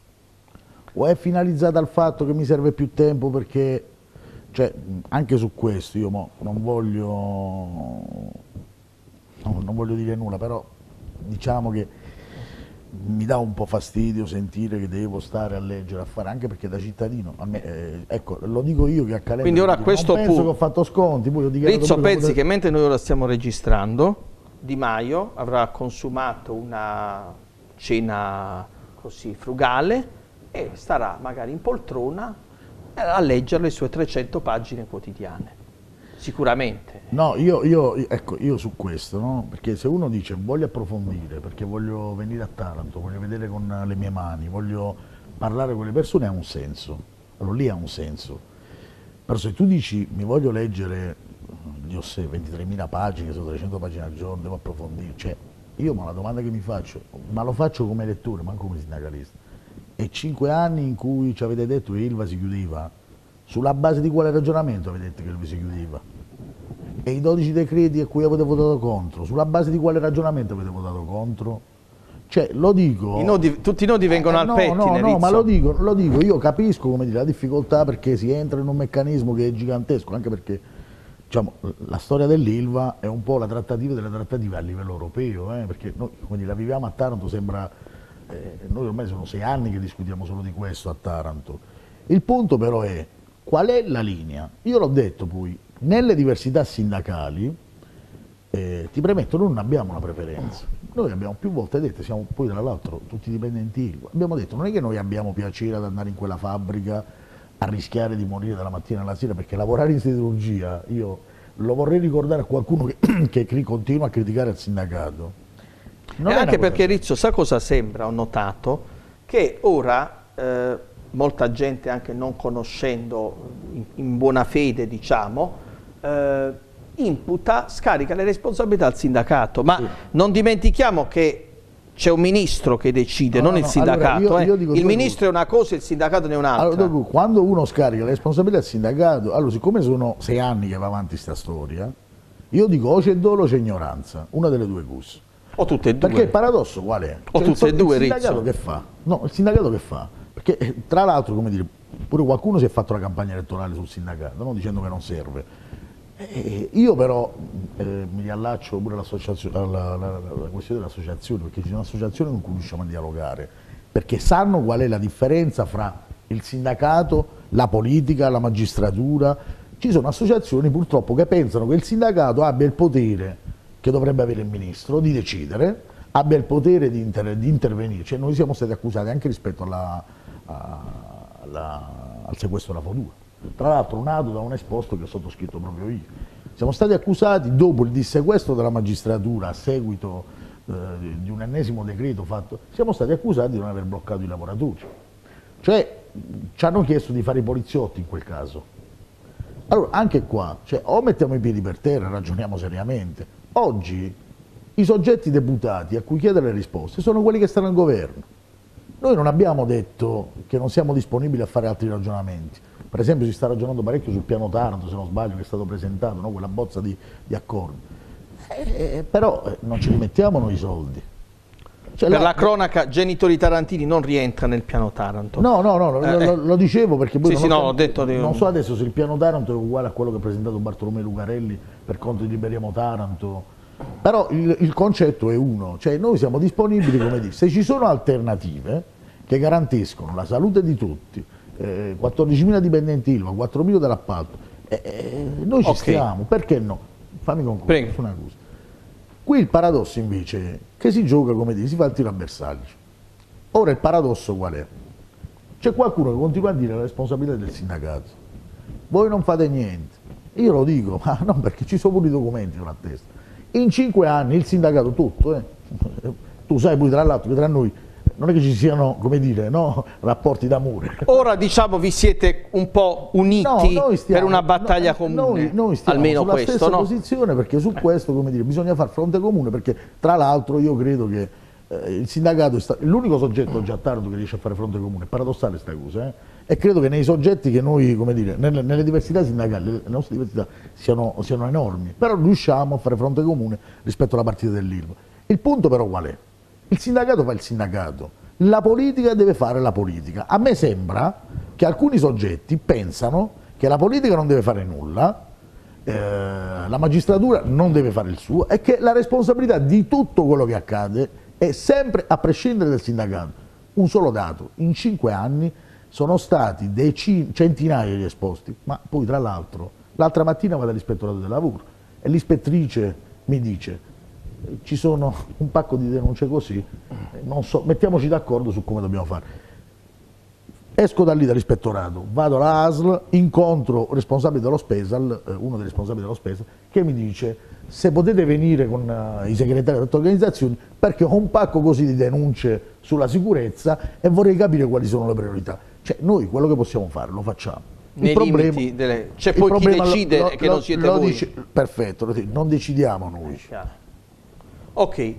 O è finalizzata al fatto che mi serve più tempo perché, cioè, anche su questo io mo non voglio... No, non voglio dire nulla, però diciamo che mi dà un po' fastidio sentire che devo stare a leggere, a fare, anche perché da cittadino, a me, eh, ecco, lo dico io che a Calenda, Quindi ora non questo penso punto, che ho fatto sconti, poi ho dichiarato Rizzo, pure che pensi potevo- che mentre noi ora stiamo registrando, Di Maio avrà consumato una cena così frugale e starà magari in poltrona a leggere le sue trecento pagine quotidiane, sicuramente. No, io, io, ecco, io su questo, no? Perché se uno dice voglio approfondire, perché voglio venire a Taranto, voglio vedere con le mie mani, voglio parlare con le persone, ha un senso. Allora lì ha un senso. Però se tu dici mi voglio leggere, io sé, ventitremila pagine, sono trecento pagine al giorno, devo approfondire, cioè, io ma la domanda che mi faccio, ma lo faccio come lettore, ma come sindacalista, e cinque anni in cui ci avete detto che Ilva si chiudeva, sulla base di quale ragionamento avete detto che Ilva si chiudeva? E i dodici decreti a cui avete votato contro, sulla base di quale ragionamento avete votato contro? Cioè, lo dico... I nodi, tutti i nodi vengono eh, al no, pettine, no, no, Rizzo. ma lo dico, lo dico, io capisco, come dire, la difficoltà perché si entra in un meccanismo che è gigantesco, anche perché, diciamo, la storia dell'Ilva è un po' la trattativa delle trattative a livello europeo, eh, perché noi, come dire, la viviamo a Taranto, sembra... Eh, noi ormai sono sei anni che discutiamo solo di questo a Taranto. Il punto però è, qual è la linea? Io l'ho detto poi, nelle diversità sindacali, eh, ti premetto, noi non abbiamo una preferenza. Noi abbiamo più volte detto, siamo poi tra l'altro tutti dipendenti Ilva, abbiamo detto non è che noi abbiamo piacere ad andare in quella fabbrica a rischiare di morire dalla mattina alla sera, perché lavorare in siderurgia, io lo vorrei ricordare a qualcuno che, che cri- continua a criticare il sindacato. Non E è una anche cosa perché, seria. Rizzo, sa cosa sembra? Ho notato che ora eh, molta gente, anche non conoscendo in, in buona fede, diciamo, eh, imputa, scarica le responsabilità al sindacato, ma Sì. non dimentichiamo che c'è un ministro che decide, No, non no, il no, sindacato. allora, io- eh. io dico Il due ministro è una cosa e il sindacato ne è un'altra. Allora, dopo, quando uno scarica le responsabilità al sindacato, allora siccome sono sei anni che va avanti sta storia, io dico o c'è dolo o c'è ignoranza, una delle due cose. o tutte e due. Perché il paradosso qual è? O tutte e il, due, il sindacato Rizzo. che fa? No, il sindacato che fa? Perché eh, tra l'altro, come dire, pure qualcuno si è fatto la campagna elettorale sul sindacato, no? Dicendo che non serve. Eh, io però eh, mi riallaccio pure all'associazio- alla, alla, alla questione delle associazioni, perché ci sono associazioni con cui riusciamo a dialogare, perché sanno qual è la differenza fra il sindacato, la politica, la magistratura. Ci sono associazioni purtroppo che pensano che il sindacato abbia il potere che dovrebbe avere il ministro di decidere, abbia il potere di, inter- di intervenire. Cioè, noi siamo stati accusati anche rispetto alla, a- alla- al sequestro della Fodua. Tra l'altro nato da un esposto che ho sottoscritto proprio io. Siamo stati accusati dopo il dissequestro della magistratura a seguito eh, di un ennesimo decreto fatto, siamo stati accusati di non aver bloccato i lavoratori. Cioè ci hanno chiesto di fare i poliziotti in quel caso. Allora anche qua, cioè, o mettiamo i piedi per terra e ragioniamo seriamente. Oggi i soggetti deputati a cui chiedere le risposte sono quelli che stanno al governo. Noi non abbiamo detto che non siamo disponibili a fare altri ragionamenti. Per esempio si sta ragionando parecchio sul piano Taranto, se non sbaglio, che è stato presentato, no? Quella bozza di, di accordo. Eh, però eh, non ci rimettiamo noi i soldi. Cioè, Per là- la cronaca, genitori tarantini non rientra nel piano Taranto. No, no, no, Eh, lo, lo- lo dicevo perché poi Sì, non, sì, ho no, cap- ho detto di- non so adesso se il piano Taranto è uguale a quello che ha presentato Bartolomeo Lucarelli per conto di Liberiamo Taranto, però il, il concetto è uno, cioè noi siamo disponibili, come dire, se ci sono alternative che garantiscono la salute di tutti, eh, quattordicimila dipendenti Ilva, quattromila dell'appalto, eh, eh, noi ci Ok. stiamo, perché no? Fammi concludere Prego. su una cosa. Qui il paradosso invece è che si gioca, come dire, si fa il tiro a bersaglio. Ora il paradosso qual è? C'è qualcuno che continua a dire la responsabilità del sindacato. Voi non fate niente. Io lo dico, ma non perché ci sono pure i documenti sulla testa. In cinque anni il sindacato tutto, eh. Tu sai pure tra l'altro che tra noi non è che ci siano, come dire, no, rapporti d'amore. Ora diciamo vi siete un po' uniti no, noi stiamo, per una battaglia no, comune, noi, noi stiamo almeno sulla questo, stessa no? posizione, perché su questo, come dire, bisogna far fronte comune, perché tra l'altro io credo che eh, il sindacato è l'unico soggetto già a Taranto che riesce a fare fronte comune, è paradossale sta cosa, eh? E credo che nei soggetti che noi, come dire, nelle, nelle diversità sindacali, le nostre diversità siano, siano enormi, però riusciamo a fare fronte comune rispetto alla partita dell'Ilva. Il punto però qual è? Il sindacato fa il sindacato, la politica deve fare la politica. A me sembra che alcuni soggetti pensano che la politica non deve fare nulla, eh, la magistratura non deve fare il suo e che la responsabilità di tutto quello che accade è sempre a prescindere dal sindacato. Un solo dato, in cinque anni sono stati decine, centinaia di esposti, ma poi tra l'altro l'altra mattina vado all'ispettorato del lavoro e l'ispettrice mi dice ci sono un pacco di denunce così, non so, mettiamoci d'accordo su come dobbiamo fare. Esco da lì dall'ispettorato, vado alla A S L, incontro il responsabile dello Spesal, uno dei responsabili dello Spesal, che mi dice se potete venire con uh, i segretari di tutte le organizzazioni perché ho un pacco così di denunce sulla sicurezza e vorrei capire quali sono le priorità. Cioè noi quello che possiamo fare lo facciamo. Nei limiti delle... C'è poi chi decide lo, che lo, non siete lo voi. Dice, perfetto, non decidiamo noi. Ok.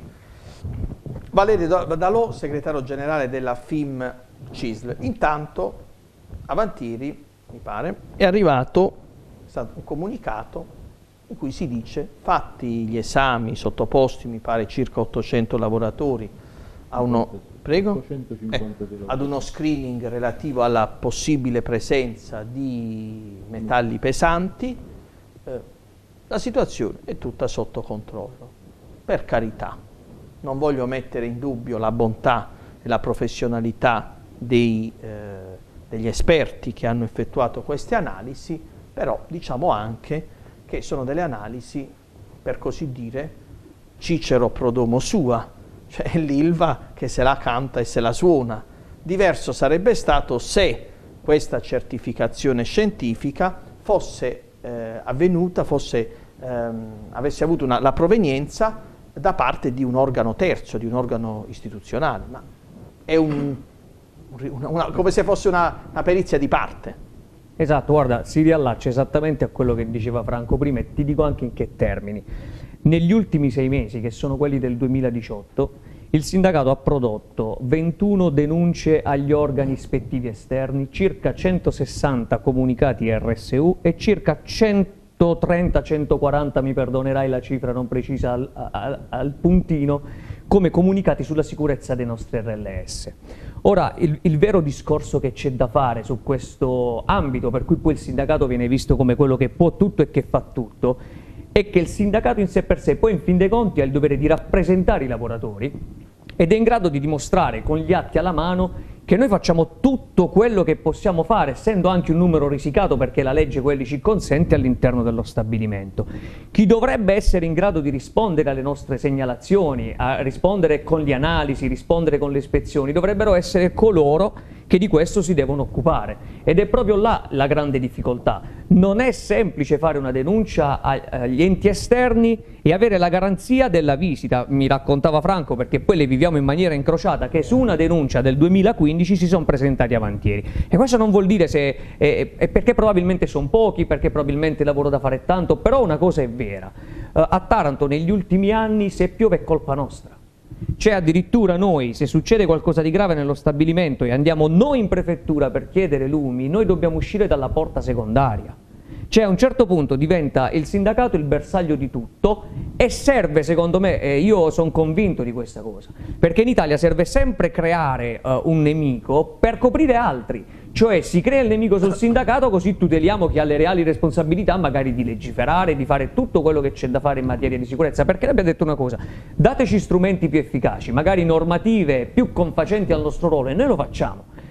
Valerio Dalò, segretario generale della F I M C I S L. Intanto, avantieri, mi pare, è arrivato è stato un comunicato in cui si dice, fatti gli esami, sottoposti, mi pare, circa ottocento lavoratori a uno... Prego? Eh, ad uno screening relativo alla possibile presenza di metalli pesanti, eh, la situazione è tutta sotto controllo. Per carità, non voglio mettere in dubbio la bontà e la professionalità dei, eh, degli esperti che hanno effettuato queste analisi, però diciamo anche che sono delle analisi, per così dire, Cicero pro domo sua, cioè l'Ilva che se la canta e se la suona. Diverso sarebbe stato se questa certificazione scientifica fosse eh, avvenuta, fosse, ehm, avesse avuto una, la provenienza da parte di un organo terzo, di un organo istituzionale, ma è un, una, una, come se fosse una, una perizia di parte. Esatto, guarda, si riallaccia esattamente a quello che diceva Franco prima e ti dico anche in che termini. Negli ultimi sei mesi, che sono quelli del duemiladiciotto, il sindacato ha prodotto ventuno denunce agli organi ispettivi esterni, circa centosessanta comunicati R S U e circa centotrenta centoquaranta, mi perdonerai la cifra non precisa al, al, al puntino, come comunicati sulla sicurezza dei nostri R L S. Ora, il, il vero discorso che c'è da fare su questo ambito, per cui poi il sindacato viene visto come quello che può tutto e che fa tutto, è che il sindacato in sé per sé poi in fin dei conti ha il dovere di rappresentare i lavoratori ed è in grado di dimostrare con gli atti alla mano che noi facciamo tutto quello che possiamo fare, essendo anche un numero risicato perché la legge quelli ci consente all'interno dello stabilimento. Chi dovrebbe essere in grado di rispondere alle nostre segnalazioni, a rispondere con le analisi, rispondere con le ispezioni, dovrebbero essere coloro che di questo si devono occupare ed è proprio là la grande difficoltà. Non è semplice fare una denuncia agli enti esterni e avere la garanzia della visita. Mi raccontava Franco, perché poi le viviamo in maniera incrociata, che su una denuncia del duemilaquindici si sono presentati avantieri e questo non vuol dire se è, è perché probabilmente sono pochi, perché probabilmente il lavoro da fare è tanto, però una cosa è vera, uh, a Taranto negli ultimi anni se piove è colpa nostra. C'è addirittura noi, se succede qualcosa di grave nello stabilimento e andiamo noi in prefettura per chiedere lumi, noi dobbiamo uscire dalla porta secondaria. Cioè a un certo punto diventa il sindacato il bersaglio di tutto e serve, secondo me, e io sono convinto di questa cosa, perché in Italia serve sempre creare uh, un nemico per coprire altri. Cioè si crea il nemico sul sindacato così tuteliamo chi ha le reali responsabilità magari di legiferare, di fare tutto quello che c'è da fare in materia di sicurezza, perché noi abbiamo detto una cosa, dateci strumenti più efficaci, magari normative più confacenti al nostro ruolo e noi lo facciamo,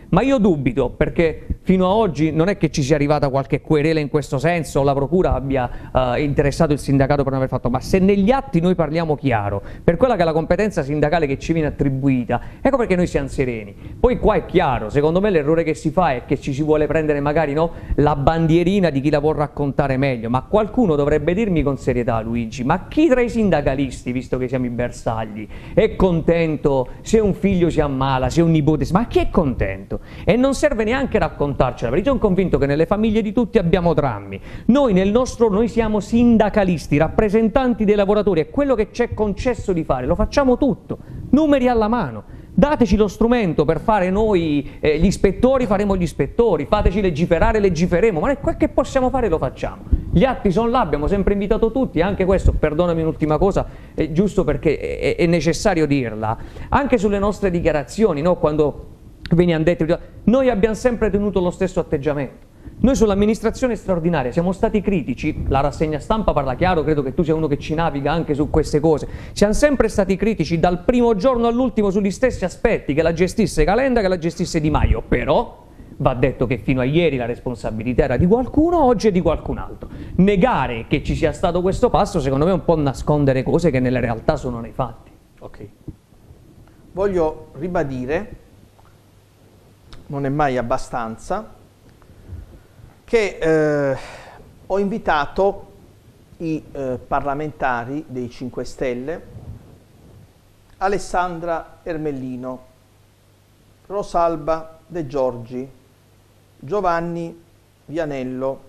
Ma io dubito, perché fino a oggi non è che ci sia arrivata qualche querela in questo senso, o la procura abbia eh, interessato il sindacato per non aver fatto, ma se negli atti noi parliamo chiaro, per quella che è la competenza sindacale che ci viene attribuita, ecco perché noi siamo sereni. Poi qua è chiaro, secondo me l'errore che si fa è che ci si vuole prendere magari, no, la bandierina di chi la può raccontare meglio, ma qualcuno dovrebbe dirmi con serietà, Luigi, ma chi tra i sindacalisti, visto che siamo i bersagli, è contento se un figlio si ammala, se un nipote, ma chi è contento? E non serve neanche raccontarcela, perché io sono convinto che nelle famiglie di tutti abbiamo drammi. Noi nel nostro, noi siamo sindacalisti, rappresentanti dei lavoratori, e quello che ci è concesso di fare lo facciamo tutto, numeri alla mano. Dateci lo strumento per fare noi eh, gli ispettori, faremo gli ispettori, fateci legiferare, legiferemo, ma quel che possiamo fare lo facciamo. Gli atti sono là, abbiamo sempre invitato tutti, anche questo, perdonami un'ultima cosa, è giusto perché è, è necessario dirla, anche sulle nostre dichiarazioni, no? Quando veniamo detti, noi abbiamo sempre tenuto lo stesso atteggiamento. Noi sull'amministrazione straordinaria siamo stati critici, la rassegna stampa parla chiaro, credo che tu sia uno che ci naviga anche su queste cose, siamo sempre stati critici dal primo giorno all'ultimo sugli stessi aspetti, che la gestisse Calenda, che la gestisse Di Maio, però va detto che fino a ieri la responsabilità era di qualcuno, oggi è di qualcun altro. Negare che ci sia stato questo passo secondo me è un po' nascondere cose che nella realtà sono nei fatti. Ok. Voglio ribadire, non è mai abbastanza, che eh, ho invitato i eh, parlamentari dei cinque Stelle, Alessandra Ermellino, Rosalba De Giorgi, Giovanni Vianello,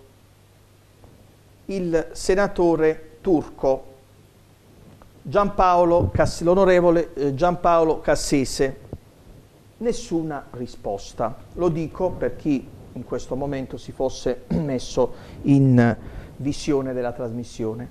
il senatore Turco, Giampaolo Cass- l'onorevole eh, Giampaolo Cassese. Nessuna risposta. Lo dico per chi in questo momento si fosse messo in visione della trasmissione.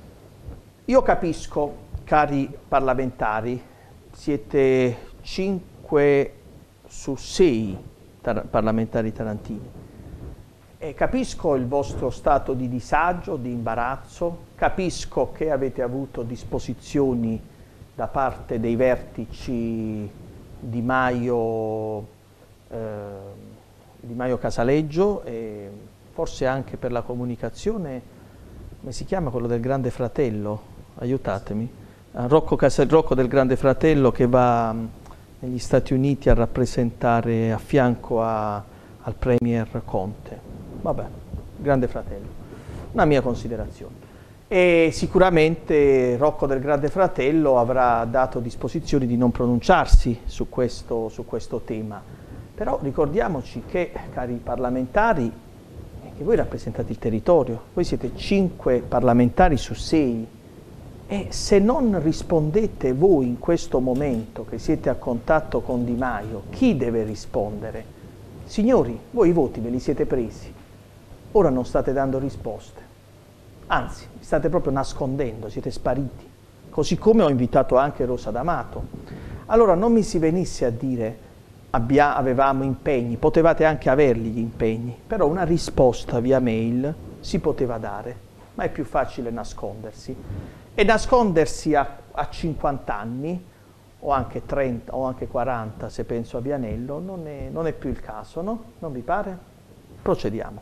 Io capisco, cari parlamentari, siete cinque su sei tar- parlamentari tarantini, e capisco il vostro stato di disagio, di imbarazzo, capisco che avete avuto disposizioni da parte dei vertici Di Maio, eh, Di Maio Casaleggio, e forse anche per la comunicazione, come si chiama quello del Grande Fratello? Aiutatemi. Rocco, Casal- Rocco del Grande Fratello, che va mh, negli Stati Uniti a rappresentare a fianco a, al Premier Conte. Vabbè, Grande Fratello. Una mia considerazione. E sicuramente Rocco del Grande Fratello avrà dato disposizioni di non pronunciarsi su questo, su questo tema. Però ricordiamoci che, cari parlamentari, che voi rappresentate il territorio, voi siete cinque parlamentari su sei, e se non rispondete voi in questo momento che siete a contatto con Di Maio, chi deve rispondere? Signori, voi i voti ve li siete presi, ora non state dando risposte. Anzi, vi state proprio nascondendo, siete spariti. Così come ho invitato anche Rosa D'Amato. Allora non mi si venisse a dire abbia, avevamo impegni, potevate anche averli gli impegni, però una risposta via mail si poteva dare, ma è più facile nascondersi. E nascondersi a, a cinquanta anni, o anche trenta, o anche quaranta, se penso a Vianello, non è, non è più il caso, no? Non vi pare? Procediamo.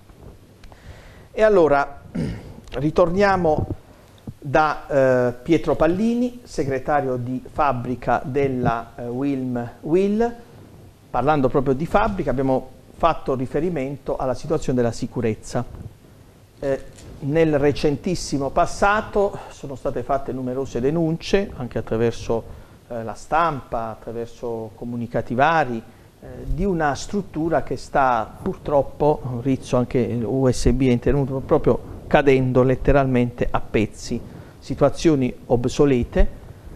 E allora ritorniamo da eh, Pietro Pallini, segretario di fabbrica della eh, Wilm Will. Parlando proprio di fabbrica, abbiamo fatto riferimento alla situazione della sicurezza. Eh, nel recentissimo passato sono state fatte numerose denunce, anche attraverso eh, la stampa, attraverso comunicati vari, eh, di una struttura che sta purtroppo, Rizzo anche U S B è intervenuto, proprio cadendo letteralmente a pezzi, situazioni obsolete.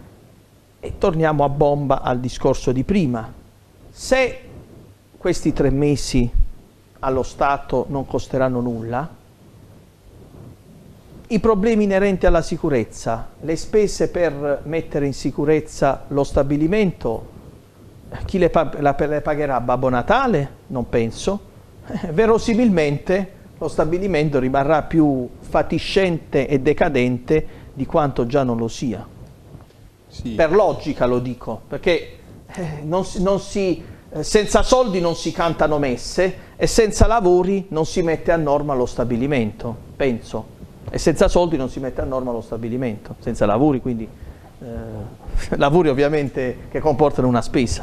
E torniamo a bomba al discorso di prima. Se questi tre mesi allo Stato non costeranno nulla, i problemi inerenti alla sicurezza, le spese per mettere in sicurezza lo stabilimento, chi le, pa- la, le pagherà? Babbo Natale? Non penso. Eh, verosimilmente lo stabilimento rimarrà più fatiscente e decadente di quanto già non lo sia. Sì. Per logica lo dico, perché eh, non, si, non si eh, senza soldi non si cantano messe e senza lavori non si mette a norma lo stabilimento, penso. E senza soldi non si mette a norma lo stabilimento, senza lavori, quindi eh, lavori ovviamente che comportano una spesa.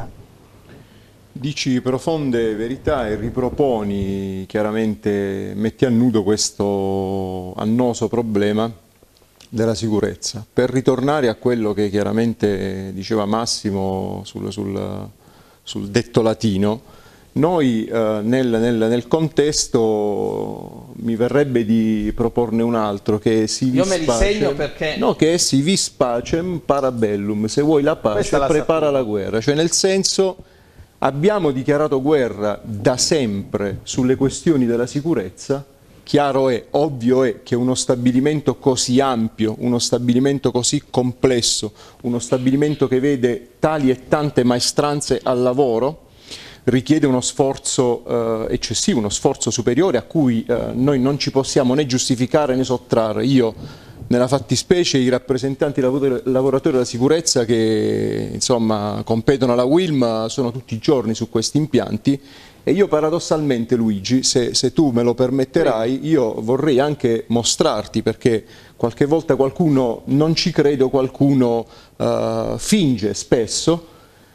Dici profonde verità e riproponi, chiaramente metti a nudo questo annoso problema della sicurezza. Per ritornare a quello che chiaramente diceva Massimo sul, sul, sul detto latino, noi eh, nel, nel, nel contesto mi verrebbe di proporne un altro, che si vis Io me li pacem, segno perché... No, che è si vis pacem parabellum, se vuoi la pace la prepara sapevo. la guerra, cioè nel senso abbiamo dichiarato guerra da sempre sulle questioni della sicurezza. Chiaro è, ovvio è che uno stabilimento così ampio, uno stabilimento così complesso, uno stabilimento che vede tali e tante maestranze al lavoro, richiede uno sforzo eh, eccessivo, uno sforzo superiore a cui eh, noi non ci possiamo né giustificare né sottrarre. Io, nella fattispecie, i rappresentanti lavoratori della sicurezza che insomma competono alla Wilm sono tutti i giorni su questi impianti, e io paradossalmente, Luigi, se, se tu me lo permetterai, io vorrei anche mostrarti, perché qualche volta qualcuno non ci crede, qualcuno eh, finge spesso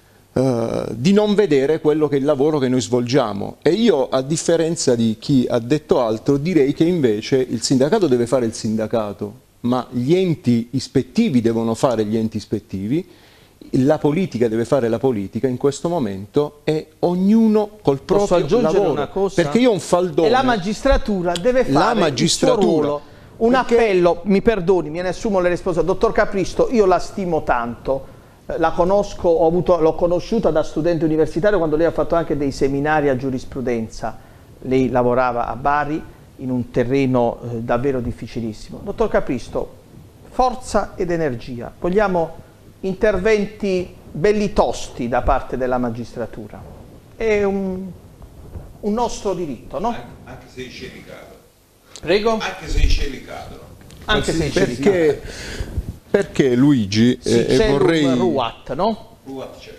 Uh, di non vedere quello che è il lavoro che noi svolgiamo, e io, a differenza di chi ha detto altro, direi che invece il sindacato deve fare il sindacato, ma gli enti ispettivi devono fare gli enti ispettivi, la politica deve fare la politica in questo momento, e ognuno col Posso proprio aggiungere lavoro, una cosa? perché io ho un faldone. E la magistratura deve fare magistratura, il suo ruolo. Un perché... appello, mi perdoni, me ne assumo le responsabilità. Dottor Capristo, io la stimo tanto. La conosco, ho avuto, l'ho conosciuta da studente universitario quando lei ha fatto anche dei seminari a giurisprudenza. Lei lavorava a Bari in un terreno eh, davvero difficilissimo. Dottor Capristo, forza ed energia. Vogliamo interventi belli tosti da parte della magistratura. È un, un nostro diritto, no? Anche, anche se i cieli cadono. Prego? Anche se i cieli cadono. Anche se i cieli Perché, perché Luigi, eh, e vorrei... Ruat, no? Ruat c'è.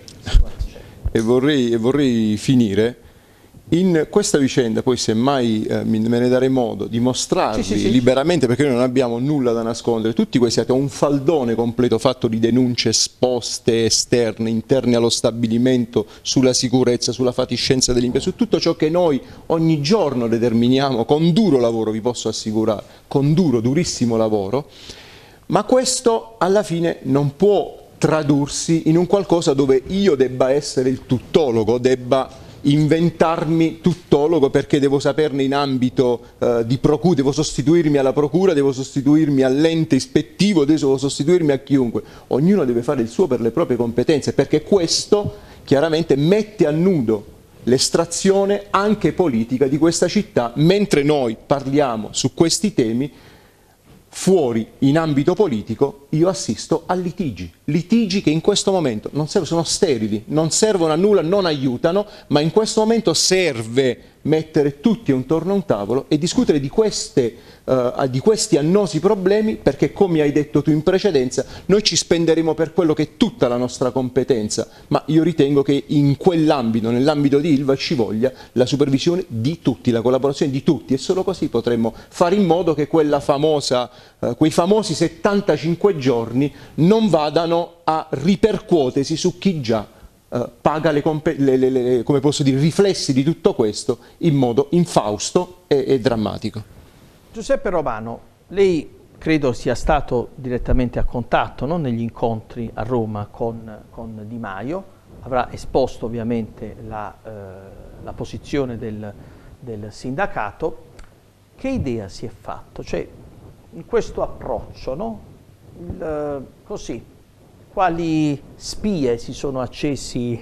E vorrei, e vorrei finire in questa vicenda, poi semmai eh, me ne darei modo di mostrarvi sì, sì, sì. liberamente, perché noi non abbiamo nulla da nascondere. Tutti voi siete un faldone completo fatto di denunce esposte, esterne, interne allo stabilimento, sulla sicurezza, sulla fatiscenza dell'impianto, su tutto ciò che noi ogni giorno determiniamo con duro lavoro, vi posso assicurare, con duro, durissimo lavoro, ma questo alla fine non può tradursi in un qualcosa dove io debba essere il tuttologo, debba inventarmi tuttologo perché devo saperne in ambito eh, di procura, devo sostituirmi alla procura, devo sostituirmi all'ente ispettivo, devo sostituirmi a chiunque. Ognuno deve fare il suo per le proprie competenze, perché questo chiaramente mette a nudo l'estrazione anche politica di questa città, mentre noi parliamo su questi temi. Fuori, in ambito politico, io assisto a litigi, litigi che in questo momento non servono, sono sterili, non servono a nulla, non aiutano, ma in questo momento serve mettere tutti intorno a un tavolo e discutere di, queste, uh, di questi annosi problemi, perché, come hai detto tu in precedenza, noi ci spenderemo per quello che è tutta la nostra competenza, ma io ritengo che in quell'ambito, nell'ambito di Ilva, ci voglia la supervisione di tutti, la collaborazione di tutti, e solo così potremmo fare in modo che quella famosa, uh, quei famosi settantacinque giorni non vadano a ripercuotersi su chi già Uh, paga le, le, le, le, come posso dire, riflessi di tutto questo in modo infausto e, e drammatico. Giuseppe Romano, lei credo sia stato direttamente a contatto, no? Negli incontri a Roma con, con Di Maio, avrà esposto ovviamente la, eh, la posizione del, del sindacato. Che idea si è fatto? Cioè, in questo approccio, no? Il, così, quali spie si sono accesi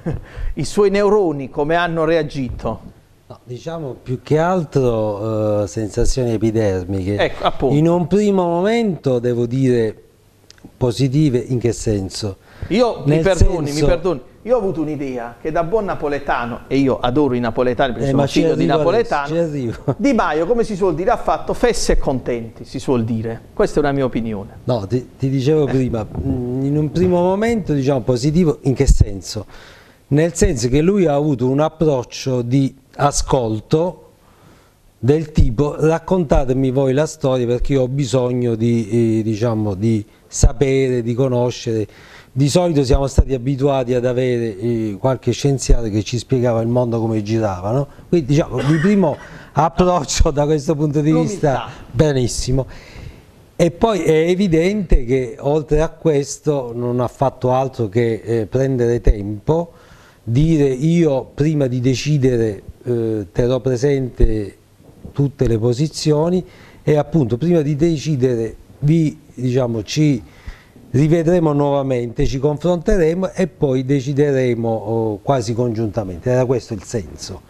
i suoi neuroni, come hanno reagito? No, diciamo più che altro uh, sensazioni epidermiche. Ecco, appunto. In un primo momento devo dire positive, in che senso? Io, Nel mi perdoni, senso... mi perdoni, io ho avuto un'idea che da buon napoletano, e io adoro i napoletani perché eh, sono figlio di napoletano, adesso, Di Maio, come si suol dire, ha fatto fesse e contenti, si suol dire. Questa è una mia opinione. No, ti, ti dicevo prima, in un primo momento diciamo positivo, in che senso? nel senso che lui ha avuto un approccio di ascolto del tipo raccontatemi voi la storia perché io ho bisogno di, eh, diciamo, di sapere, di conoscere. Di solito siamo stati abituati ad avere eh, qualche scienziato che ci spiegava il mondo come girava, no? Quindi diciamo di primo approccio da questo punto di vista benissimo. E poi è evidente che oltre a questo non ha fatto altro che eh, prendere tempo, dire io prima di decidere eh, terrò presente tutte le posizioni e appunto prima di decidere vi, diciamo, ci rivedremo nuovamente, ci confronteremo e poi decideremo oh, quasi congiuntamente, era questo il senso.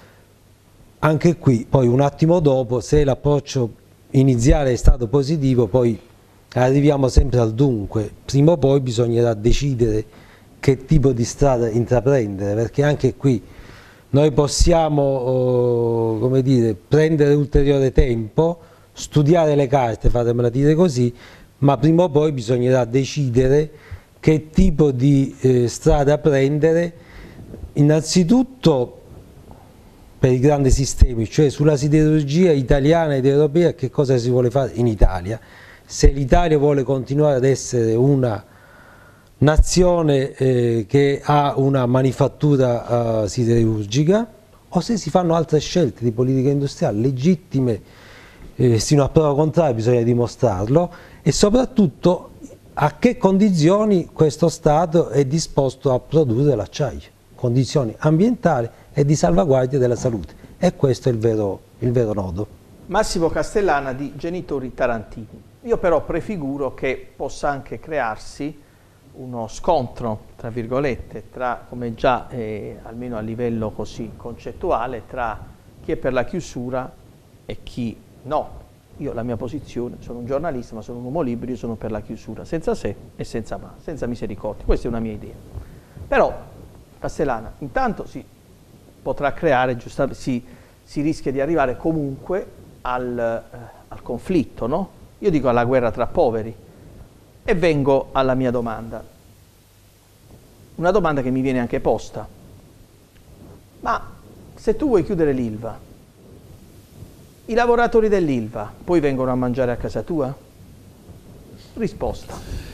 Anche qui poi un attimo dopo, se l'approccio iniziale è stato positivo, poi arriviamo sempre al dunque, prima o poi bisognerà decidere che tipo di strada intraprendere, perché anche qui noi possiamo oh, come dire, prendere ulteriore tempo, studiare le carte, fatemela dire così, ma prima o poi bisognerà decidere che tipo di eh, strada prendere, innanzitutto per i grandi sistemi, cioè sulla siderurgia italiana ed europea che cosa si vuole fare in Italia, se l'Italia vuole continuare ad essere una nazione eh, che ha una manifattura eh, siderurgica o se si fanno altre scelte di politica industriale legittime, eh, sino a prova contraria bisogna dimostrarlo, e soprattutto a che condizioni questo Stato è disposto a produrre l'acciaio, condizioni ambientali e di salvaguardia della salute, e questo è il vero, il vero nodo. Massimo Castellana di Genitori Tarantini. Io però prefiguro che possa anche crearsi uno scontro, tra virgolette, tra, come già eh, almeno a livello così concettuale, tra chi è per la chiusura e chi no. Io la mia posizione, sono un giornalista ma sono un uomo libero, io sono per la chiusura, senza se e senza ma, senza misericordia, questa è una mia idea. Però Castellana, intanto si potrà creare, giustamente, si, si rischia di arrivare comunque al, eh, al conflitto, no? Io dico alla guerra tra poveri. E vengo alla mia domanda, una domanda che mi viene anche posta, ma se tu vuoi chiudere l'Ilva, i lavoratori dell'Ilva poi vengono a mangiare a casa tua? Risposta.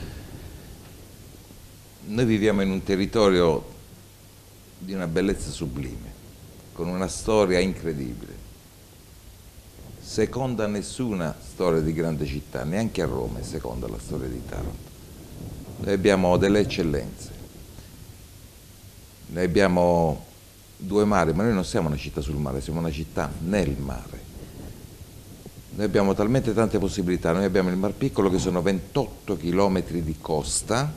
Noi viviamo in un territorio di una bellezza sublime, con una storia incredibile, seconda nessuna storia di grande città, neanche a Roma è seconda la storia di Taranto. Noi abbiamo delle eccellenze, noi abbiamo due mari, ma noi non siamo una città sul mare, siamo una città nel mare. Noi abbiamo talmente tante possibilità, noi abbiamo il Mar Piccolo che sono ventotto chilometri di costa,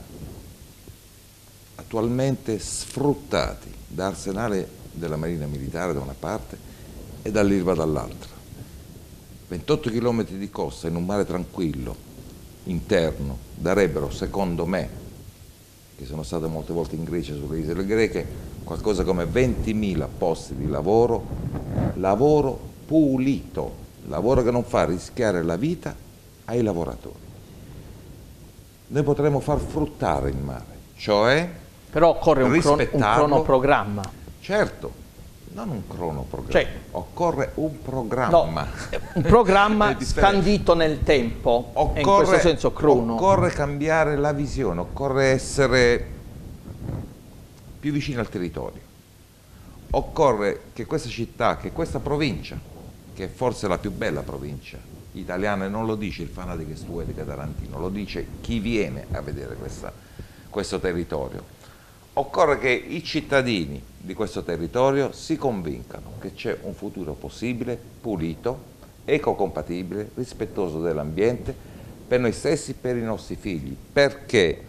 attualmente sfruttati da Arsenale della Marina Militare da una parte e dall'Ilva dall'altra. ventotto chilometri di costa in un mare tranquillo, interno, darebbero, secondo me, che sono stato molte volte in Grecia, sulle isole greche, qualcosa come ventimila posti di lavoro, lavoro pulito, lavoro che non fa rischiare la vita ai lavoratori. Noi potremmo far fruttare il mare, cioè però occorre un, cron un cronoprogramma. Certo, non un cronoprogramma, cioè, occorre un programma. No, un programma scandito nel tempo, occorre, in questo senso crono. Occorre cambiare la visione, occorre essere più vicino al territorio. Occorre che questa città, che questa provincia, che è forse la più bella provincia italiana, e non lo dice il fanatico estuedico tarantino, lo dice chi viene a vedere questa, questo territorio. Occorre che i cittadini di questo territorio si convincano che c'è un futuro possibile, pulito, ecocompatibile, rispettoso dell'ambiente, per noi stessi, per i nostri figli, perché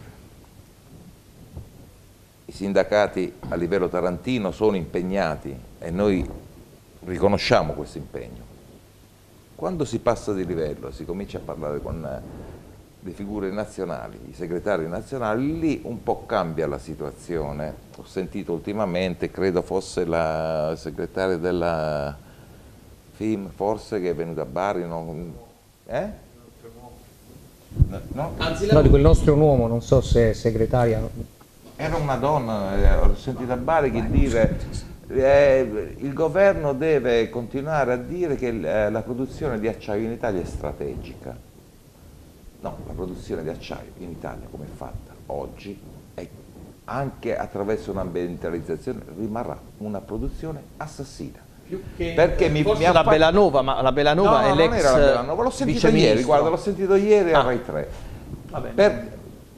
i sindacati a livello tarantino sono impegnati e noi riconosciamo questo impegno. Quando si passa di livello e si comincia a parlare con le figure nazionali, i segretari nazionali, lì un po' cambia la situazione. Ho sentito ultimamente, credo fosse la segretaria della F I M, forse, che è venuta a Bari, non... eh? No, no? Anzi, no, di quel nostro uomo, non so se è segretaria. Era una donna, eh, ho sentito a Bari che dire eh, il governo deve continuare a dire che eh, la produzione di acciaio in Italia è strategica. No, la produzione di acciaio in Italia, come è fatta oggi, è anche attraverso un'ambientalizzazione rimarrà una produzione assassina. Che perché mi, forse mi ha la fatto... Bellanova, ma la Bellanova no, è no, l'ex l'ho sentito ieri, guarda, l'ho sentito ieri ah. a Rai tre. Va bene. Per...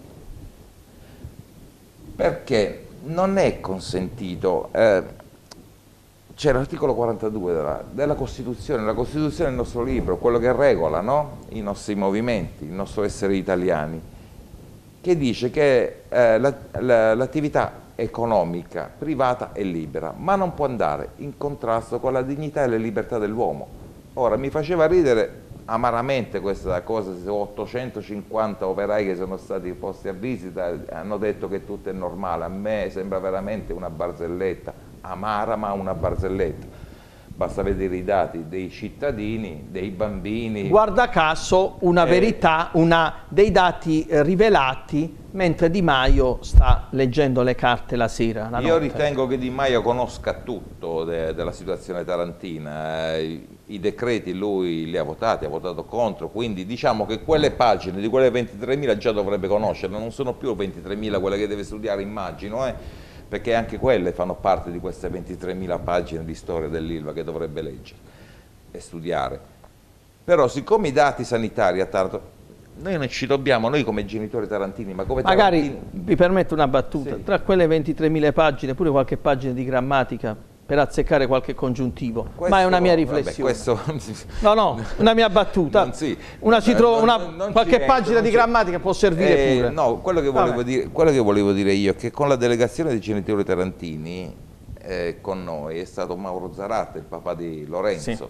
perché non è consentito, eh, c'è l'articolo quarantadue della, della Costituzione, la Costituzione è il nostro libro, quello che regola, no? I nostri movimenti, il nostro essere italiani, che dice che eh, l'attività la, la, economica privata è libera, ma non può andare in contrasto con la dignità e le libertà dell'uomo. Ora, mi faceva ridere amaramente questa cosa, ottocentocinquanta operai che sono stati posti a visita hanno detto che tutto è normale. A me sembra veramente una barzelletta, amara ma una barzelletta. Basta vedere i dati dei cittadini, dei bambini. Guarda caso una eh, verità, una, dei dati eh, rivelati mentre Di Maio sta leggendo le carte la sera. La io notte. ritengo che Di Maio conosca tutto de, della situazione tarantina, eh, i decreti lui li ha votati, ha votato contro, quindi diciamo che quelle pagine di quelle ventitremila già dovrebbe conoscerle, non sono più ventitremila quelle che deve studiare, immagino, eh, perché anche quelle fanno parte di queste ventitremila pagine di storia dell'Ilva che dovrebbe leggere e studiare. Però siccome i dati sanitari a Taranto, noi non ci dobbiamo, noi come genitori tarantini, ma come Magari, tarantini... vi permetto una battuta, Sì. Tra quelle ventitremila pagine, pure qualche pagina di grammatica, per azzeccare qualche congiuntivo, Questo, ma è una mia vabbè, riflessione. questo... No, no, una mia battuta. Non sì. Una si trova, una, Non- non qualche ci pagina entro, di non ci- grammatica può servire Eh, pure. No, quello che, volevo Vabbè. dire, quello che volevo dire io è che con la delegazione dei genitori tarantini, eh, con noi, è stato Mauro Zaratta, il papà di Lorenzo.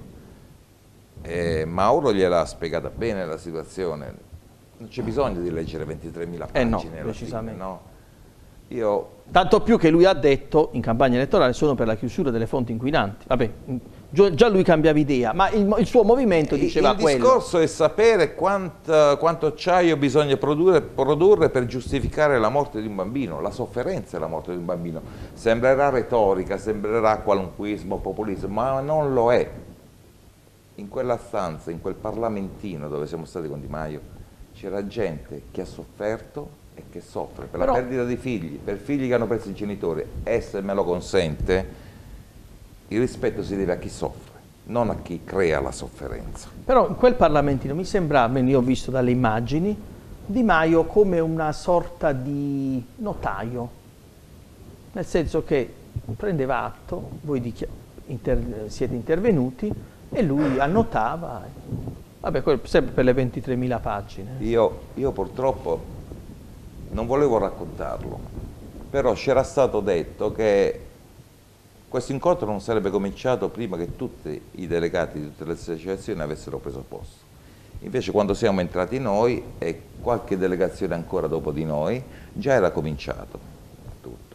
Eh, Mauro gliel'ha spiegata bene la situazione. Non c'è bisogno di leggere ventitremila Eh no, pagine alla decisamente. fine, no? Io Tanto più che lui ha detto in campagna elettorale sono per la chiusura delle fonti inquinanti. Vabbè, già già lui cambiava idea, ma il, il suo movimento diceva il quello. discorso è sapere quanto, quanto acciaio bisogna produrre, produrre per giustificare la morte di un bambino, la sofferenza della morte di un bambino. Sembrerà retorica, sembrerà qualunquismo, populismo, ma non lo è. In quella stanza, in quel parlamentino dove siamo stati con Di Maio, c'era gente che ha sofferto e che soffre per Però- la perdita di figli, per figli che hanno perso i genitori, e se me lo consente, il rispetto si deve a chi soffre, non a chi crea la sofferenza. Però in quel parlamentino mi sembrava, io ho visto dalle immagini, Di Maio come una sorta di notaio, nel senso che prendeva atto, voi dichia- inter- siete intervenuti e lui annotava, vabbè, quello sempre per le ventitremila pagine. Io, io purtroppo non volevo raccontarlo, però c'era stato detto che questo incontro non sarebbe cominciato prima che tutti i delegati di tutte le associazioni avessero preso posto. Invece quando siamo entrati noi e qualche delegazione ancora dopo di noi, già era cominciato tutto.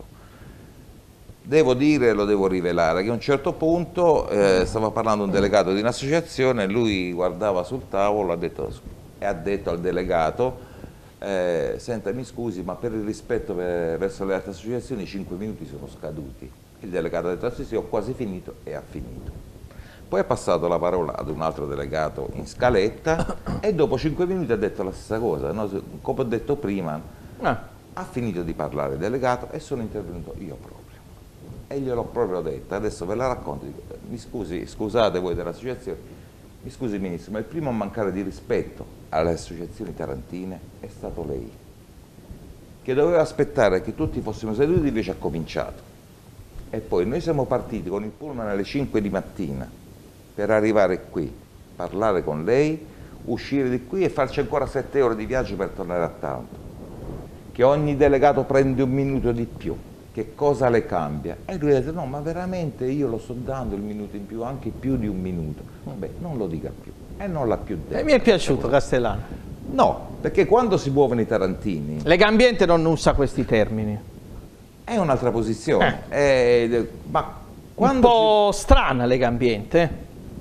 Devo dire, lo devo rivelare, che a un certo punto eh, stava parlando un delegato di un'associazione, lui guardava sul tavolo ha detto, e ha detto al delegato Eh, senta, mi scusi, ma per il rispetto per, verso le altre associazioni i cinque minuti sono scaduti. Il delegato ha detto sì, sì, ho quasi finito, e ha finito. Poi ha passato la parola ad un altro delegato in scaletta e dopo cinque minuti ha detto la stessa cosa, no? Come ho detto prima, Ah, ha finito di parlare il delegato e sono intervenuto io proprio. E gliel'ho proprio detta, adesso ve la racconto, dico, mi scusi, scusate voi dell'associazione, mi scusi Ministro, ma il primo a mancare di rispetto alle associazioni tarantine è stato lei, che doveva aspettare che tutti fossimo seduti, invece ha cominciato. E poi noi siamo partiti con il pullman alle cinque di mattina per arrivare qui, parlare con lei, uscire di qui e farci ancora sette ore di viaggio per tornare a Taranto. Che ogni delegato prende un minuto di più, che cosa le cambia? E lui ha detto no, ma veramente io lo sto dando il minuto in più, anche più di un minuto. Vabbè, non lo dica più, e non l'ha più detto. e mi è piaciuto Castellano. No, perché quando si muovono i tarantini Legambiente non usa questi termini. è un'altra posizione. Eh, ma Un quando po' strana Legambiente. si-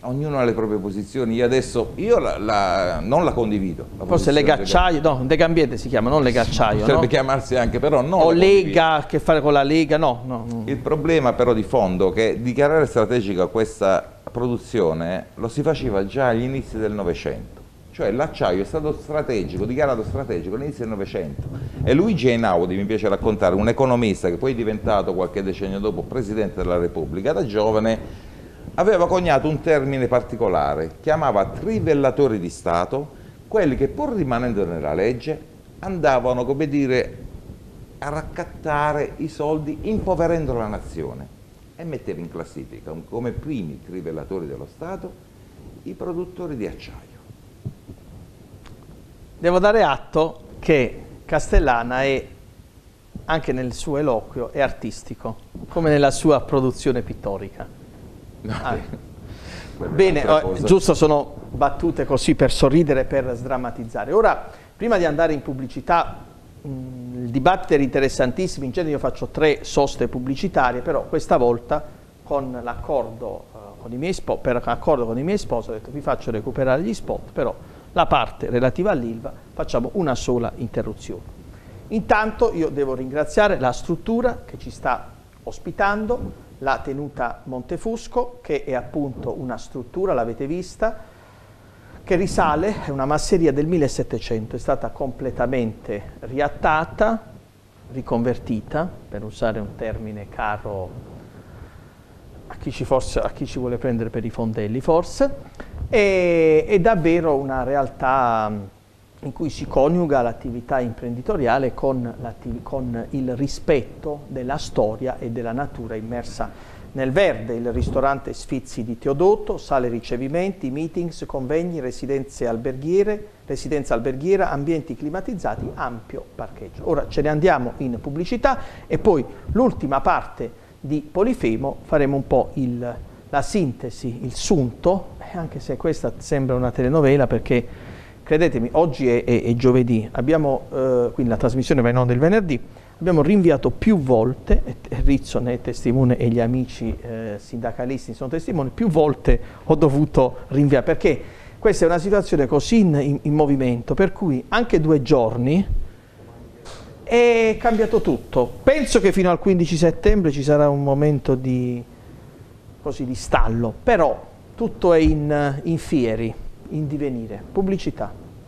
ognuno ha le proprie posizioni. Io adesso io la, la, non la condivido. La Forse Legacciaio, no, Legambiente si chiama, non Legacciaio. Potrebbe no? chiamarsi anche, però non. O Lega, a che fare con la Lega, no, no. Il problema però di fondo è che dichiarare strategica questa produzione lo si faceva già agli inizi del Novecento. Cioè l'acciaio è stato strategico, dichiarato strategico all'inizio del Novecento. E Luigi Einaudi, mi piace raccontare, un economista che poi è diventato qualche decennio dopo Presidente della Repubblica, da giovane aveva coniato un termine particolare, chiamava trivellatori di Stato, quelli che pur rimanendo nella legge andavano, come dire, a raccattare i soldi impoverendo la nazione, e metteva in classifica come primi trivellatori dello Stato i produttori di acciaio. Devo dare atto che Castellana è, anche nel suo eloquio, è artistico, come nella sua produzione pittorica. No, ah. Bene, oh, giusto, sono battute così per sorridere, per sdrammatizzare. Ora, prima di andare in pubblicità, mh, il dibattito era interessantissimo. In genere io faccio tre soste pubblicitarie, però questa volta con l'accordo uh, con i miei sposi, per accordo con i miei sposi, ho detto vi faccio recuperare gli spot, però la parte relativa all'Ilva facciamo una sola interruzione. Intanto io devo ringraziare la struttura che ci sta ospitando, la tenuta Montefusco, che è appunto una struttura, l'avete vista, che risale, è una masseria del millesettecento, è stata completamente riattata, riconvertita, per usare un termine caro a chi ci, forse, a chi ci vuole prendere per i fondelli forse, e, è davvero una realtà in cui si coniuga l'attività imprenditoriale con, con il rispetto della storia e della natura immersa nel verde. Il ristorante Sfizi di Teodoto, sale ricevimenti, meetings, convegni, residenze alberghiere, residenza alberghiera, ambienti climatizzati, ampio parcheggio. Ora ce ne andiamo in pubblicità e poi l'ultima parte di Polifemo faremo un po' il, la sintesi, il sunto, anche se questa sembra una telenovela perché credetemi, oggi è, è, è giovedì, abbiamo, eh, quindi la trasmissione va in onda il venerdì, abbiamo rinviato più volte, e Rizzo ne è testimone e gli amici eh, sindacalisti sono testimoni, più volte ho dovuto rinviare, perché questa è una situazione così in, in, in movimento, per cui anche due giorni è cambiato tutto. Penso che fino al quindici settembre ci sarà un momento di, così, di stallo, però tutto è in, in fieri, in divenire. Pubblicità.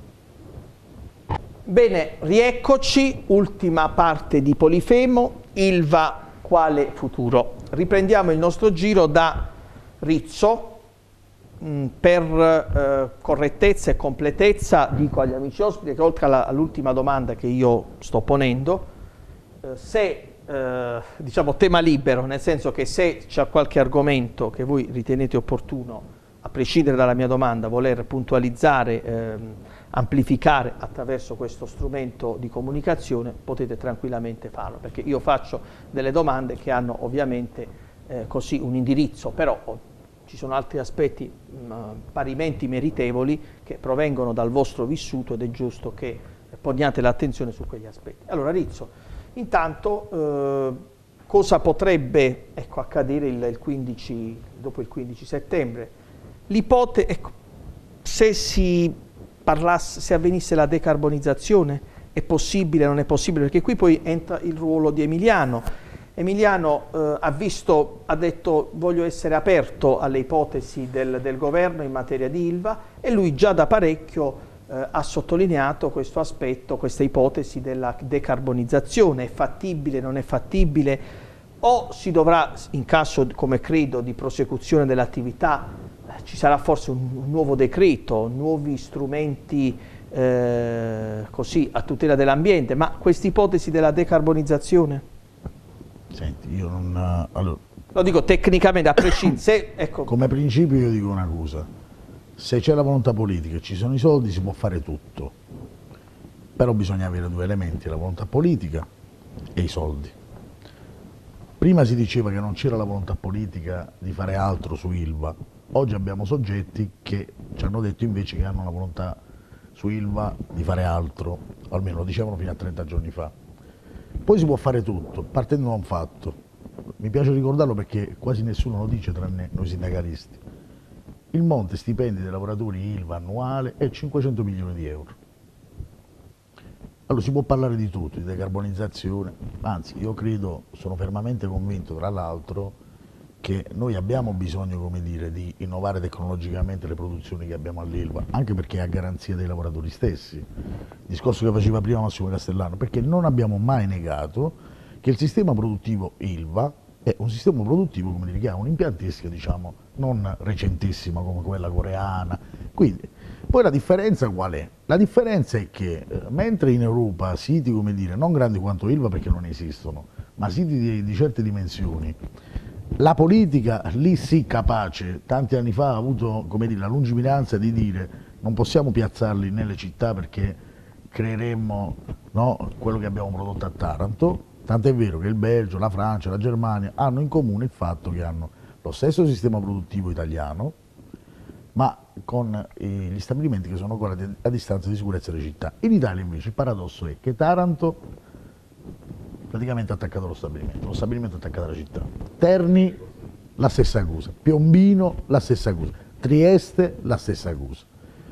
Bene, rieccoci, ultima parte di Polifemo, Ilva quale futuro. Riprendiamo il nostro giro da Rizzo. Mh, per eh, correttezza e completezza dico agli amici ospiti che oltre all'ultima domanda che io sto ponendo, eh, se eh, diciamo tema libero, nel senso che se c'è qualche argomento che voi ritenete opportuno, a prescindere dalla mia domanda, voler puntualizzare, ehm, amplificare attraverso questo strumento di comunicazione, potete tranquillamente farlo, perché io faccio delle domande che hanno ovviamente eh, così un indirizzo, però ci sono altri aspetti mh, parimenti meritevoli che provengono dal vostro vissuto ed è giusto che poniate l'attenzione su quegli aspetti. Allora Rizzo, intanto eh, cosa potrebbe ecco, accadere il, il quindici, dopo il quindici settembre? L'ipotesi, ecco, se si parlasse, se avvenisse la decarbonizzazione, è possibile, non è possibile? Perché qui poi entra il ruolo di Emiliano. Emiliano eh, ha visto, ha detto voglio essere aperto alle ipotesi del, del governo in materia di Ilva e lui già da parecchio eh, ha sottolineato questo aspetto, questa ipotesi della decarbonizzazione. È fattibile, non è fattibile? O si dovrà, in caso come credo di prosecuzione dell'attività, ci sarà forse un, un nuovo decreto, nuovi strumenti eh, così a tutela dell'ambiente, ma questa ipotesi della decarbonizzazione? Senti, io non... Allora, lo dico tecnicamente, a prescindere. Ecco. Come principio io dico una cosa, se c'è la volontà politica e ci sono i soldi si può fare tutto, però bisogna avere due elementi, la volontà politica e i soldi. Prima si diceva che non c'era la volontà politica di fare altro su Ilva, oggi abbiamo soggetti che ci hanno detto invece che hanno la volontà su Ilva di fare altro, almeno lo dicevano fino a trenta giorni fa. Poi si può fare tutto, partendo da un fatto, mi piace ricordarlo perché quasi nessuno lo dice tranne noi sindacalisti. il monte stipendi dei lavoratori Ilva annuale è cinquecento milioni di euro. Allora si può parlare di tutto, di decarbonizzazione, anzi io credo, sono fermamente convinto tra l'altro che noi abbiamo bisogno, come dire, di innovare tecnologicamente le produzioni che abbiamo all'Ilva, anche perché è a garanzia dei lavoratori stessi. Il discorso che faceva prima Massimo Castellano, perché non abbiamo mai negato che il sistema produttivo Ilva è un sistema produttivo, come dire, che ha un'impiantistica, diciamo, non recentissima come quella coreana. Quindi, poi la differenza qual è? La differenza è che eh, mentre in Europa siti, come dire, non grandi quanto Ilva perché non esistono, ma siti di, di certe dimensioni, la politica lì sì capace, tanti anni fa ha avuto, come dire, la lungimiranza di dire non possiamo piazzarli nelle città perché creeremmo, no, quello che abbiamo prodotto a Taranto, tant'è vero che il Belgio, la Francia, la Germania hanno in comune il fatto che hanno lo stesso sistema produttivo italiano, ma con gli stabilimenti che sono ancora a distanza di sicurezza delle città. In Italia invece il paradosso è che Taranto praticamente ha attaccato lo stabilimento, lo stabilimento è attaccato alla città. Terni la stessa cosa, Piombino la stessa cosa, Trieste la stessa cosa.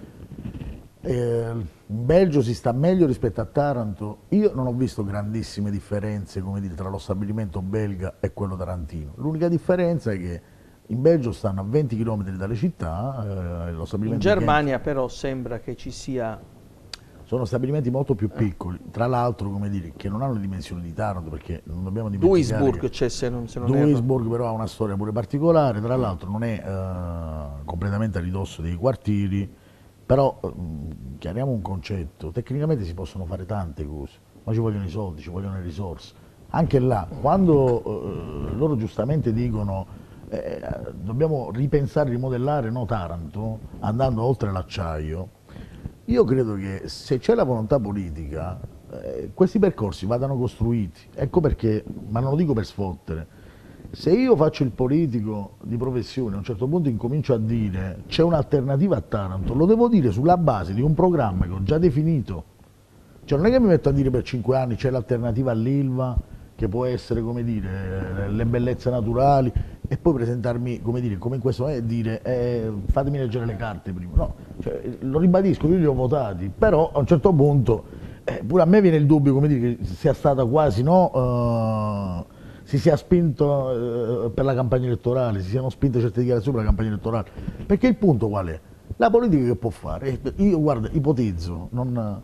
Eh, in Belgio si sta meglio rispetto a Taranto. Io non ho visto grandissime differenze, come dire, tra lo stabilimento belga e quello tarantino. L'unica differenza è che in Belgio stanno a venti chilometri dalle città. Eh, lo stabilimento in Germania però sembra che ci sia... Sono stabilimenti molto più piccoli, tra l'altro, come dire, che non hanno le dimensioni di Taranto, perché non dobbiamo dimenticare... Duisburg c'è, se non, se non Duisburg però ha una storia pure particolare, tra l'altro non è eh, completamente a ridosso dei quartieri, però eh, chiariamo un concetto, tecnicamente si possono fare tante cose, ma ci vogliono i soldi, ci vogliono le risorse. Anche là, quando eh, loro giustamente dicono eh, dobbiamo ripensare, rimodellare no, Taranto, andando oltre l'acciaio, io credo che se c'è la volontà politica, eh, questi percorsi vadano costruiti. Ecco perché, ma non lo dico per sfottere, se io faccio il politico di professione, a un certo punto incomincio a dire c'è un'alternativa a Taranto, lo devo dire sulla base di un programma che ho già definito. Cioè non è che mi metto a dire per cinque anni c'è l'alternativa all'Ilva, che può essere, come dire, le bellezze naturali, e poi presentarmi, come dire, come in questo momento, e dire eh, fatemi leggere le carte prima. No, cioè, lo ribadisco, io li ho votati, però a un certo punto eh, pure a me viene il dubbio, come dire, che sia stata quasi, no, uh, si sia spinto uh, per la campagna elettorale, si siano spinte certe dichiarazioni per la campagna elettorale, perché il punto qual è? La politica che può fare? Io, guarda, ipotizzo, non...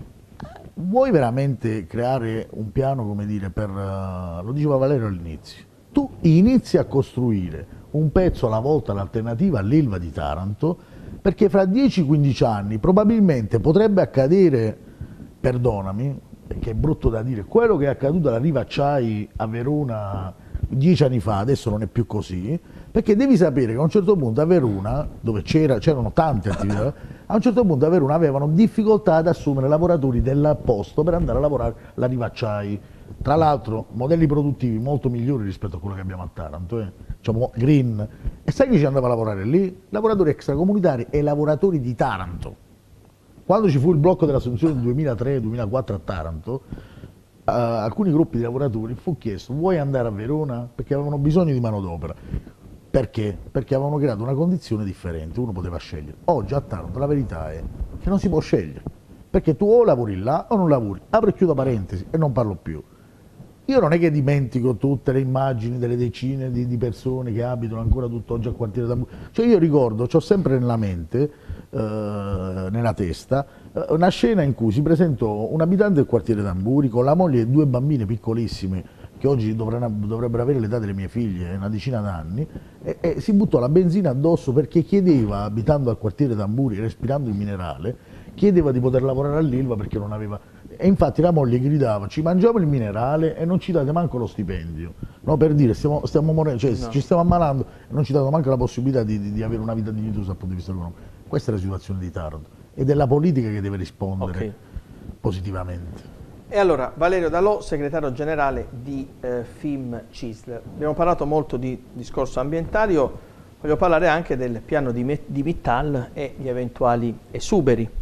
Vuoi veramente creare un piano, come dire, per, uh, lo diceva Valerio all'inizio, tu inizi a costruire un pezzo alla volta l'alternativa all'Ilva di Taranto, perché fra dieci quindici anni probabilmente potrebbe accadere, perdonami, perché è brutto da dire, quello che è accaduto alla Riva Acciai a Verona dieci anni fa, adesso non è più così, perché devi sapere che a un certo punto a Verona, dove c'erano tante attività, a un certo punto a Verona avevano difficoltà ad assumere lavoratori del posto per andare a lavorare alla Riva Acciai. Tra l'altro modelli produttivi molto migliori rispetto a quello che abbiamo a Taranto, eh? Diciamo green. E sai chi ci andava a lavorare lì? Lavoratori extracomunitari e lavoratori di Taranto. Quando ci fu il blocco dell'assunzione del duemilatré duemilaquattro a Taranto, Uh, alcuni gruppi di lavoratori fu chiesto vuoi andare a Verona? Perché avevano bisogno di manodopera. Perché? Perché avevano creato una condizione differente, uno poteva scegliere. Oggi a Taranto la verità è che non si può scegliere, perché tu o lavori là o non lavori. Apro e chiudo parentesi e non parlo più. Io non è che dimentico tutte le immagini delle decine di, di persone che abitano ancora tutt'oggi al quartiere Tamburi. Cioè io ricordo, ho sempre nella mente, eh, nella testa, eh, una scena in cui si presentò un abitante del quartiere Tamburi con la moglie e due bambine piccolissime, che oggi dovranno, dovrebbero avere l'età delle mie figlie, una decina d'anni, e, e si buttò la benzina addosso perché chiedeva, abitando al quartiere Tamburi, respirando il minerale, chiedeva di poter lavorare all'Ilva perché non aveva... E infatti la moglie gridava, ci mangiamo il minerale e non ci date manco lo stipendio, no? Per dire, stiamo, stiamo morendo, cioè no. Ci stiamo ammalando e non ci date manco la possibilità di, di, di avere una vita dignitosa dal punto di vista economico. Questa è la situazione di Taranto ed è la politica che deve rispondere okay. positivamente. E allora, Valerio Dalò, segretario generale di eh, FIM-CISL. Abbiamo parlato molto di discorso ambientale, io voglio parlare anche del piano di, di Mittal e gli eventuali esuberi.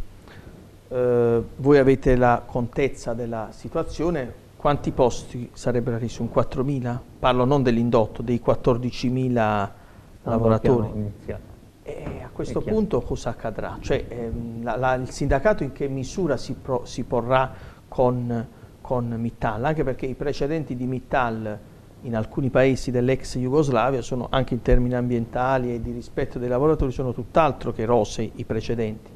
Uh, voi avete la contezza della situazione, quanti posti sarebbero resi? Un quattromila? Parlo non dell'indotto, dei quattordicimila lavoratori. E a questo punto cosa accadrà? Cioè, ehm, la, la, il sindacato in che misura si, pro, si porrà con, con Mittal? Anche perché i precedenti di Mittal in alcuni paesi dell'ex Jugoslavia sono, anche in termini ambientali e di rispetto dei lavoratori, sono tutt'altro che rosei i precedenti.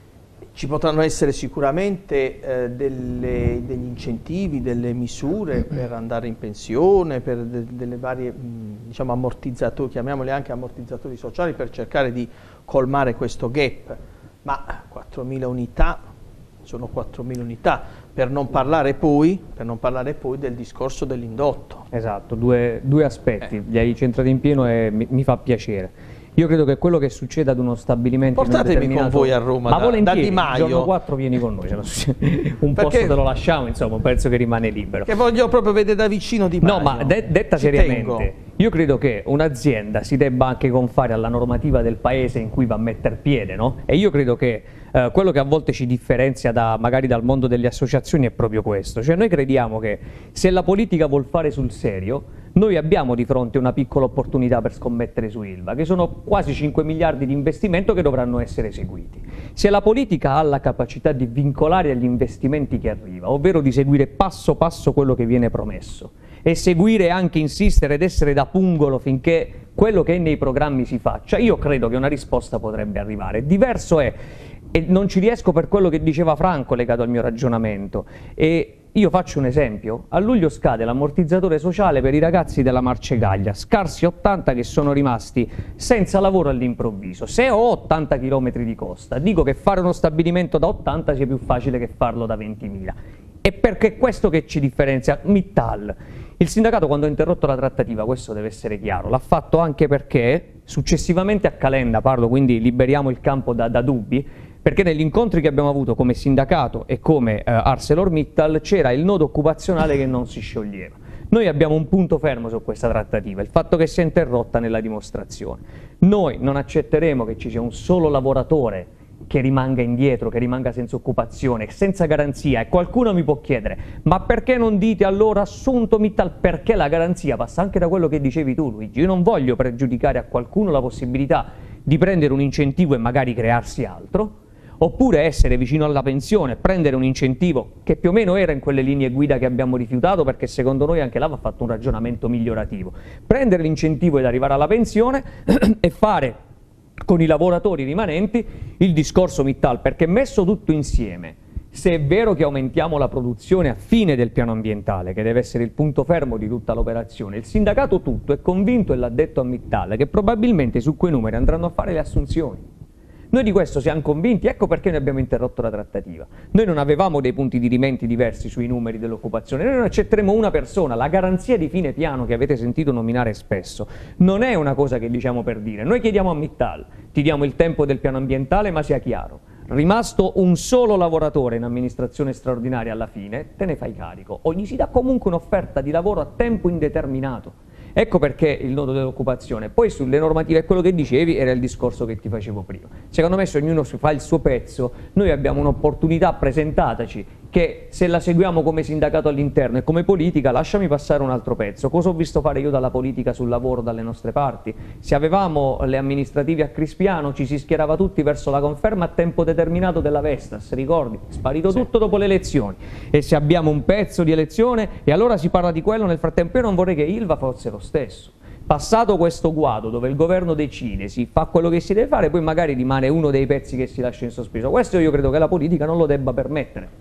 Ci potranno essere sicuramente eh, delle, degli incentivi, delle misure per andare in pensione, per de, delle varie mh, diciamo ammortizzatori, chiamiamoli anche ammortizzatori sociali, per cercare di colmare questo gap, ma quattromila unità sono quattromila unità, per non parlare poi, per non parlare poi del discorso dell'indotto. Esatto, due, due aspetti, eh. li hai centrati in pieno e mi, mi fa piacere. Io credo che quello che succeda ad uno stabilimento... Portatemi determinato... con voi a Roma, ma da, volentieri, da Di Maio. Il giorno quattro vieni con noi, se un Perché... posto te lo lasciamo, insomma, un pezzo che rimane libero. Che voglio proprio vedere da vicino Di Maio. No, ma de detta Ci seriamente, tengo. Io credo che un'azienda si debba anche confare alla normativa del paese in cui va a mettere piede, no? E io credo che eh, quello che a volte ci differenzia da, magari dal mondo delle associazioni è proprio questo. Cioè noi crediamo che se la politica vuol fare sul serio, noi abbiamo di fronte una piccola opportunità per scommettere su Ilva, che sono quasi cinque miliardi di investimento che dovranno essere eseguiti. Se la politica ha la capacità di vincolare agli investimenti che arriva, ovvero di seguire passo passo quello che viene promesso, e seguire, anche insistere ed essere da pungolo finché quello che è nei programmi si faccia, io credo che una risposta potrebbe arrivare. Diverso è, e non ci riesco per quello che diceva Franco legato al mio ragionamento, e io faccio un esempio: a luglio scade l'ammortizzatore sociale per i ragazzi della Marcegaglia, scarsi ottanta che sono rimasti senza lavoro all'improvviso. Se ho ottanta chilometri di costa, dico che fare uno stabilimento da ottanta sia più facile che farlo da ventimila. E perché è questo che ci differenzia Mittal. Il sindacato, quando ha interrotto la trattativa, questo deve essere chiaro, l'ha fatto anche perché successivamente a Calenda, parlo, quindi liberiamo il campo da, da dubbi, perché negli incontri che abbiamo avuto come sindacato e come eh, ArcelorMittal c'era il nodo occupazionale che non si scioglieva. Noi abbiamo un punto fermo su questa trattativa, il fatto che sia interrotta nella dimostrazione. Noi non accetteremo che ci sia un solo lavoratore che rimanga indietro, che rimanga senza occupazione, senza garanzia. E qualcuno mi può chiedere: ma perché non dite allora assunto Mittal? Perché la garanzia passa anche da quello che dicevi tu, Luigi. Io non voglio pregiudicare a qualcuno la possibilità di prendere un incentivo e magari crearsi altro, oppure essere vicino alla pensione, prendere un incentivo che più o meno era in quelle linee guida che abbiamo rifiutato, perché secondo noi anche là va fatto un ragionamento migliorativo. Prendere l'incentivo ed arrivare alla pensione e fare con i lavoratori rimanenti il discorso Mittal, perché messo tutto insieme, se è vero che aumentiamo la produzione a fine del piano ambientale, che deve essere il punto fermo di tutta l'operazione, il sindacato tutto è convinto, e l'ha detto a Mittal, che probabilmente su quei numeri andranno a fare le assunzioni. Noi di questo siamo convinti, ecco perché noi abbiamo interrotto la trattativa. Noi non avevamo dei punti di rimenti diversi sui numeri dell'occupazione, noi non accetteremo una persona. La garanzia di fine piano che avete sentito nominare spesso non è una cosa che diciamo per dire. Noi chiediamo a Mittal, ti diamo il tempo del piano ambientale, ma sia chiaro, rimasto un solo lavoratore in amministrazione straordinaria alla fine, te ne fai carico, o gli si dà comunque un'offerta di lavoro a tempo indeterminato. Ecco perché il nodo dell'occupazione. Poi sulle normative, quello che dicevi era il discorso che ti facevo prima. Secondo me, se ognuno si fa il suo pezzo, noi abbiamo un'opportunità, presentataci, che se la seguiamo come sindacato all'interno e come politica, lasciami passare un altro pezzo. Cosa ho visto fare io dalla politica sul lavoro dalle nostre parti? Se avevamo le amministrative a Crispiano, ci si schierava tutti verso la conferma a tempo determinato della Vestas, ricordi? Sparito sì. Tutto dopo le elezioni. E se abbiamo un pezzo di elezione, e allora si parla di quello, nel frattempo io non vorrei che Ilva fosse lo stesso. Passato questo guado dove il governo decide, si fa quello che si deve fare, poi magari rimane uno dei pezzi che si lascia in sospeso. Questo io credo che la politica non lo debba permettere.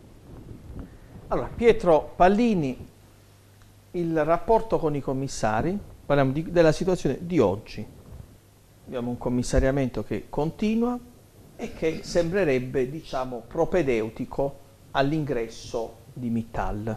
Allora, Pietro Pallini, il rapporto con i commissari, parliamo di, della situazione di oggi. Abbiamo un commissariamento che continua e che sembrerebbe, diciamo, propedeutico all'ingresso di Mittal.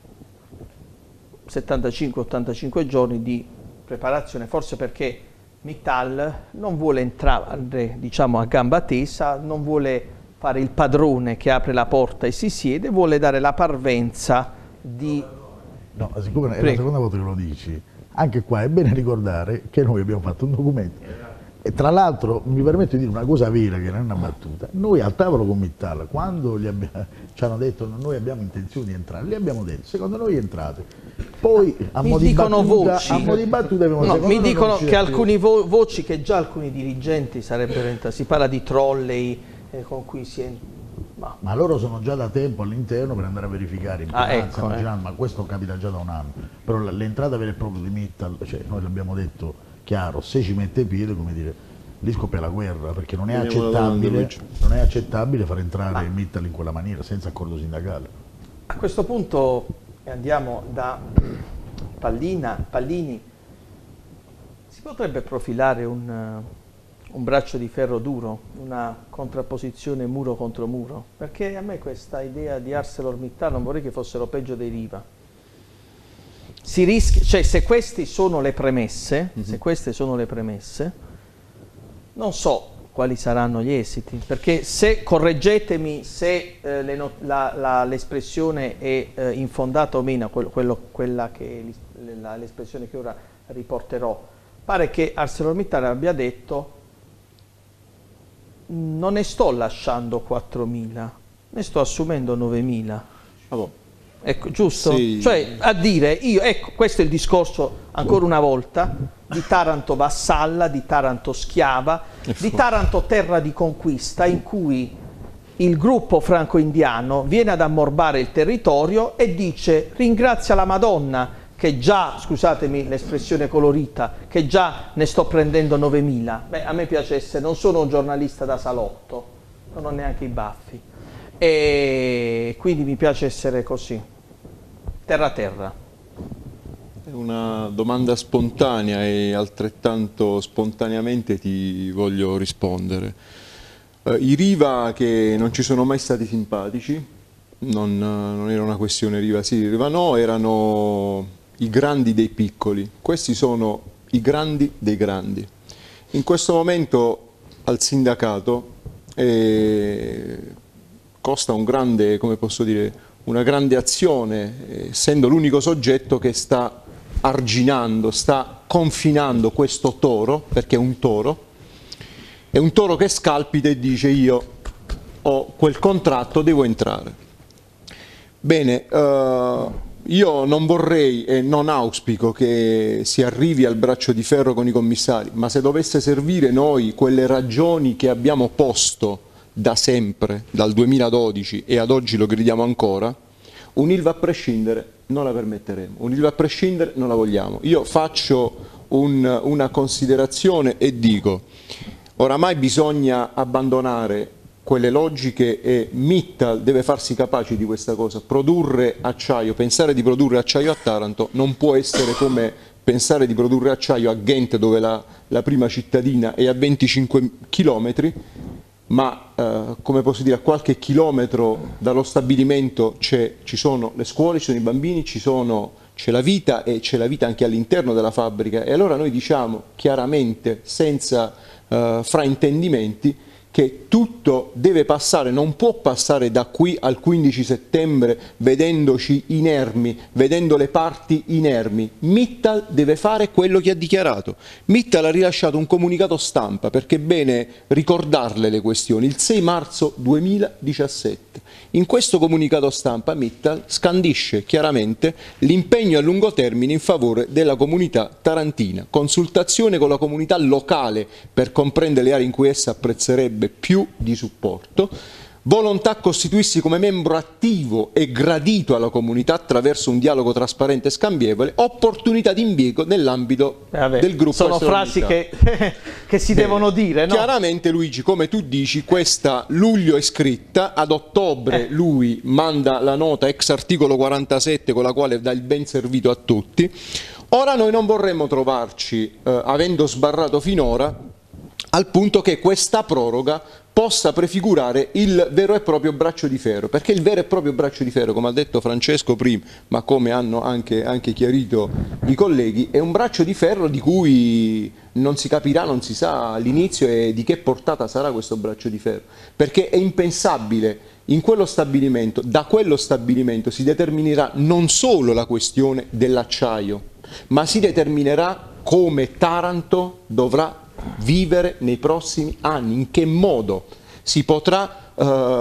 settantacinque ottantacinque giorni di preparazione, forse perché Mittal non vuole entrare, diciamo, a gamba tesa, non vuole fare il padrone che apre la porta e si siede, vuole dare la parvenza di... No, siccome è la seconda volta che lo dici, anche qua è bene ricordare che noi abbiamo fatto un documento. E tra l'altro mi permetto di dire una cosa vera, che non è una battuta. Noi al tavolo con Mittal, quando gli abbiamo, ci hanno detto noi abbiamo intenzione di entrare, gli abbiamo detto, secondo noi entrate, Poi a mi mo' di dicono battuta, voci, a mo' di battuta abbiamo- no, secondo mi noi dicono non ci che è alcuni più. vo voci che già alcuni dirigenti sarebbero entrati, si parla di trolley eh, con cui si è... Ma, Ma loro sono già da tempo all'interno per andare a verificare in Ah, finanza, ecco, immaginando, ma questo capita già da un anno. Però l- l'entrata vera e propria di Mittal, cioè noi l'abbiamo detto chiaro, se ci mette piede, come dire, lì scoppia la guerra, perché non è Vediamo la domanda, accettabile, Luigi. non è accettabile far entrare Ma- Mittal in quella maniera, senza accordo sindacale. a questo punto andiamo da Pallina, Pallini, si potrebbe profilare un, eh, un braccio di ferro duro, una contrapposizione muro contro muro? Perché a me questa idea di ArcelorMittal non vorrei che fossero peggio dei Riva. Si rischia, cioè se queste sono le premesse, Mhm. se queste sono le premesse, non so quali saranno gli esiti, perché se, correggetemi se eh, le no- la- la- l'espressione è eh, infondata o meno, quello, quello- quella che l'is- la- l'espressione che ora riporterò, pare che ArcelorMittal abbia detto non ne sto lasciando quattromila, ne sto assumendo novemila. Ah, boh. Ecco, giusto? Sì. Cioè, a dire, io, ecco, questo è il discorso, ancora una volta, di Taranto vassalla, di Taranto schiava, di Taranto terra di conquista, in cui il gruppo franco-indiano viene ad ammorbare il territorio e dice ringrazia la Madonna, che già, scusatemi l'espressione colorita, che già ne sto prendendo novemila. Beh, a me piace essere, non sono un giornalista da salotto, non ho neanche i baffi. E quindi mi piace essere così, terra terra. È una domanda spontanea e altrettanto spontaneamente ti voglio rispondere. Eh, I Riva che non ci sono mai stati simpatici, non, non era una questione Riva sì, Riva no, erano i grandi dei piccoli, questi sono i grandi dei grandi. In questo momento al sindacato eh, costa un grande, come posso dire, una grande azione, eh, essendo l'unico soggetto che sta arginando, sta confinando questo toro, perché è un toro, è un toro che scalpita e dice io ho quel contratto, devo entrare. Bene, eh, io non vorrei e non auspico che si arrivi al braccio di ferro con i commissari, ma se dovesse servire noi quelle ragioni che abbiamo posto da sempre, dal duemiladodici e ad oggi lo gridiamo ancora, un'Ilva a prescindere non la permetteremo, un'Ilva a prescindere non la vogliamo. Io faccio un, una considerazione e dico, oramai bisogna abbandonare quelle logiche e Mittal deve farsi capace di questa cosa, produrre acciaio, pensare di produrre acciaio a Taranto non può essere come pensare di produrre acciaio a Ghent, dove la, la prima cittadina è a venticinque chilometri, ma eh, come posso dire, a qualche chilometro dallo stabilimento ci sono le scuole, ci sono i bambini, c'è la vita e c'è la vita anche all'interno della fabbrica, e allora noi diciamo chiaramente, senza eh, fraintendimenti, che tutto deve passare, non può passare da qui al quindici settembre vedendoci inermi, vedendo le parti inermi. Mittal deve fare quello che ha dichiarato. Mittal ha rilasciato un comunicato stampa, perché è bene ricordarle le questioni, il sei marzo duemiladiciassette. In questo comunicato stampa Mittal scandisce chiaramente l'impegno a lungo termine in favore della comunità tarantina, consultazione con la comunità locale per comprendere le aree in cui essa apprezzerebbe più di supporto, volontà a costituirsi come membro attivo e gradito alla comunità attraverso un dialogo trasparente e scambievole, opportunità di impiego nell'ambito Vabbè, del gruppo. sono frasi che, che si Bene. devono dire, no? Chiaramente Luigi, come tu dici, questa luglio è scritta, ad ottobre Eh. lui manda la nota ex articolo quarantasette con la quale dà il ben servito a tutti. Ora noi non vorremmo trovarci, eh, avendo sbarrato finora, al punto che questa proroga possa prefigurare il vero e proprio braccio di ferro, perché il vero e proprio braccio di ferro, come ha detto Francesco prima, ma come hanno anche, anche chiarito i colleghi, è un braccio di ferro di cui non si capirà, non si sa all'inizio e di che portata sarà questo braccio di ferro, perché è impensabile in quello stabilimento, da quello stabilimento si determinerà non solo la questione dell'acciaio, ma si determinerà come Taranto dovrà vivere nei prossimi anni, in che modo si potrà eh,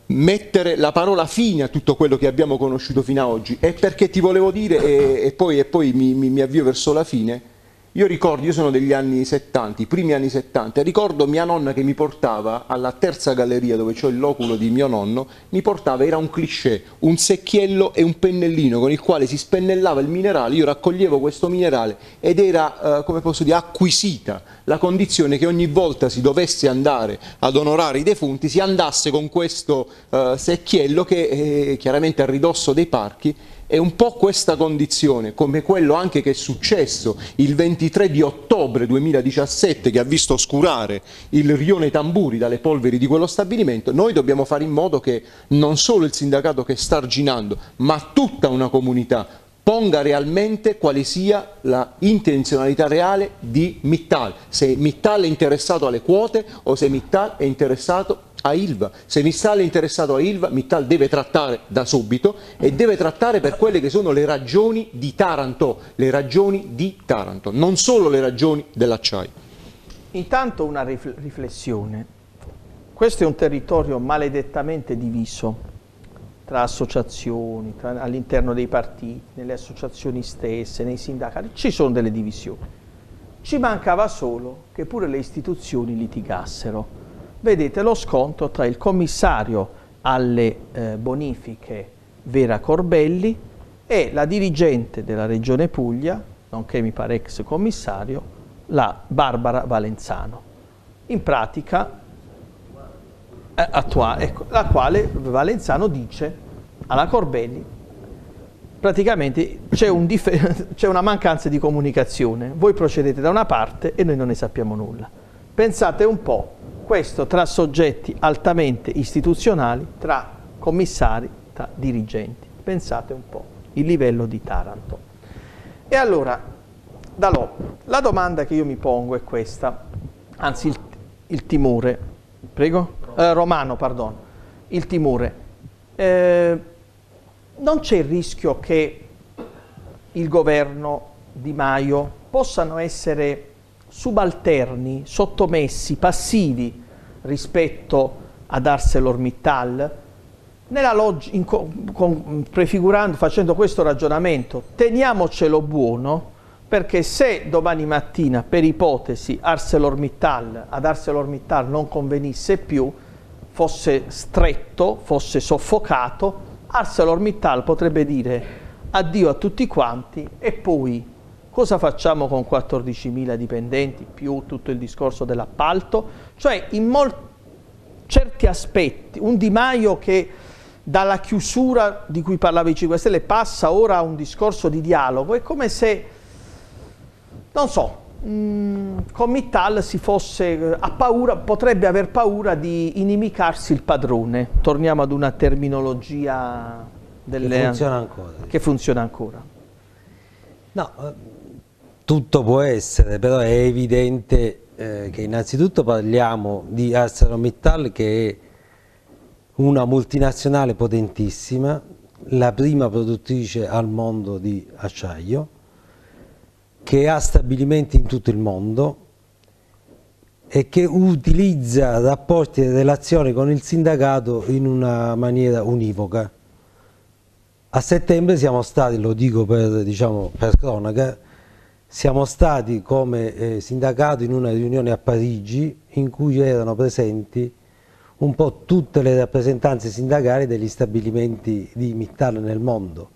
mettere la parola fine a tutto quello che abbiamo conosciuto fino ad oggi. E perché ti volevo dire, e, e poi, e poi mi, mi, mi avvio verso la fine, io ricordo, io sono degli anni settanta, i primi anni settanta, ricordo mia nonna che mi portava alla terza galleria dove c'ho il loculo di mio nonno, mi portava, era un cliché, un secchiello e un pennellino con il quale si spennellava il minerale, io raccoglievo questo minerale ed era, eh, come posso dire, acquisita la condizione che ogni volta si dovesse andare ad onorare i defunti, si andasse con questo eh, secchiello che eh, chiaramente a ridosso dei parchi. È un po' questa condizione, come quello anche che è successo il ventitré di ottobre duemiladiciassette, che ha visto oscurare il rione Tamburi dalle polveri di quello stabilimento. Noi dobbiamo fare in modo che non solo il sindacato che sta arginando, ma tutta una comunità ponga realmente quale sia la intenzionalità reale di Mittal, se Mittal è interessato alle quote o se Mittal è interessato a Ilva. Se Mittal è interessato a Ilva, Mittal deve trattare da subito e deve trattare per quelle che sono le ragioni di Taranto, le ragioni di Taranto, non solo le ragioni dell'acciaio. Intanto una riflessione. Questo è un territorio maledettamente diviso tra associazioni, all'interno dei partiti, nelle associazioni stesse, nei sindacati, ci sono delle divisioni. Ci mancava solo che pure le istituzioni litigassero. Vedete lo scontro tra il commissario alle eh, bonifiche Vera Corbelli e la dirigente della Regione Puglia, nonché mi pare ex commissario, la Barbara Valenzano. In pratica, eh, attuale, ecco, la quale Valenzano dice alla Corbelli, praticamente c'è un c'è una mancanza di comunicazione, voi procedete da una parte e noi non ne sappiamo nulla. Pensate un po', questo tra soggetti altamente istituzionali, tra commissari, tra dirigenti. Pensate un po' il livello di Taranto. E allora, Dalò, la domanda che io mi pongo è questa, anzi il, il timore, prego? Eh, Romano, pardon, il timore. Eh, non c'è il rischio che il governo Di Maio possano essere subalterni, sottomessi, passivi rispetto ad ArcelorMittal, nella log- in co- con, prefigurando, facendo questo ragionamento, teniamocelo buono, perché se domani mattina, per ipotesi, ArcelorMittal, ad ArcelorMittal non convenisse più, fosse stretto, fosse soffocato, ArcelorMittal potrebbe dire addio a tutti quanti e poi cosa facciamo con quattordicimila dipendenti più tutto il discorso dell'appalto? Cioè in molti certi aspetti un Di Maio che dalla chiusura di cui parlava i cinque Stelle passa ora a un discorso di dialogo, è come se, non so, mh, con Mittal si fosse, ha paura, potrebbe aver paura di inimicarsi il padrone. Torniamo ad una terminologia delle, che funziona ancora. Che funziona ancora. No, tutto può essere, però è evidente eh, che innanzitutto parliamo di ArcelorMittal, che è una multinazionale potentissima, la prima produttrice al mondo di acciaio, che ha stabilimenti in tutto il mondo e che utilizza rapporti e relazioni con il sindacato in una maniera univoca. A settembre siamo stati, lo dico per, diciamo, per cronaca, siamo stati come eh, sindacato in una riunione a Parigi in cui erano presenti un po' tutte le rappresentanze sindacali degli stabilimenti di Mittal nel mondo.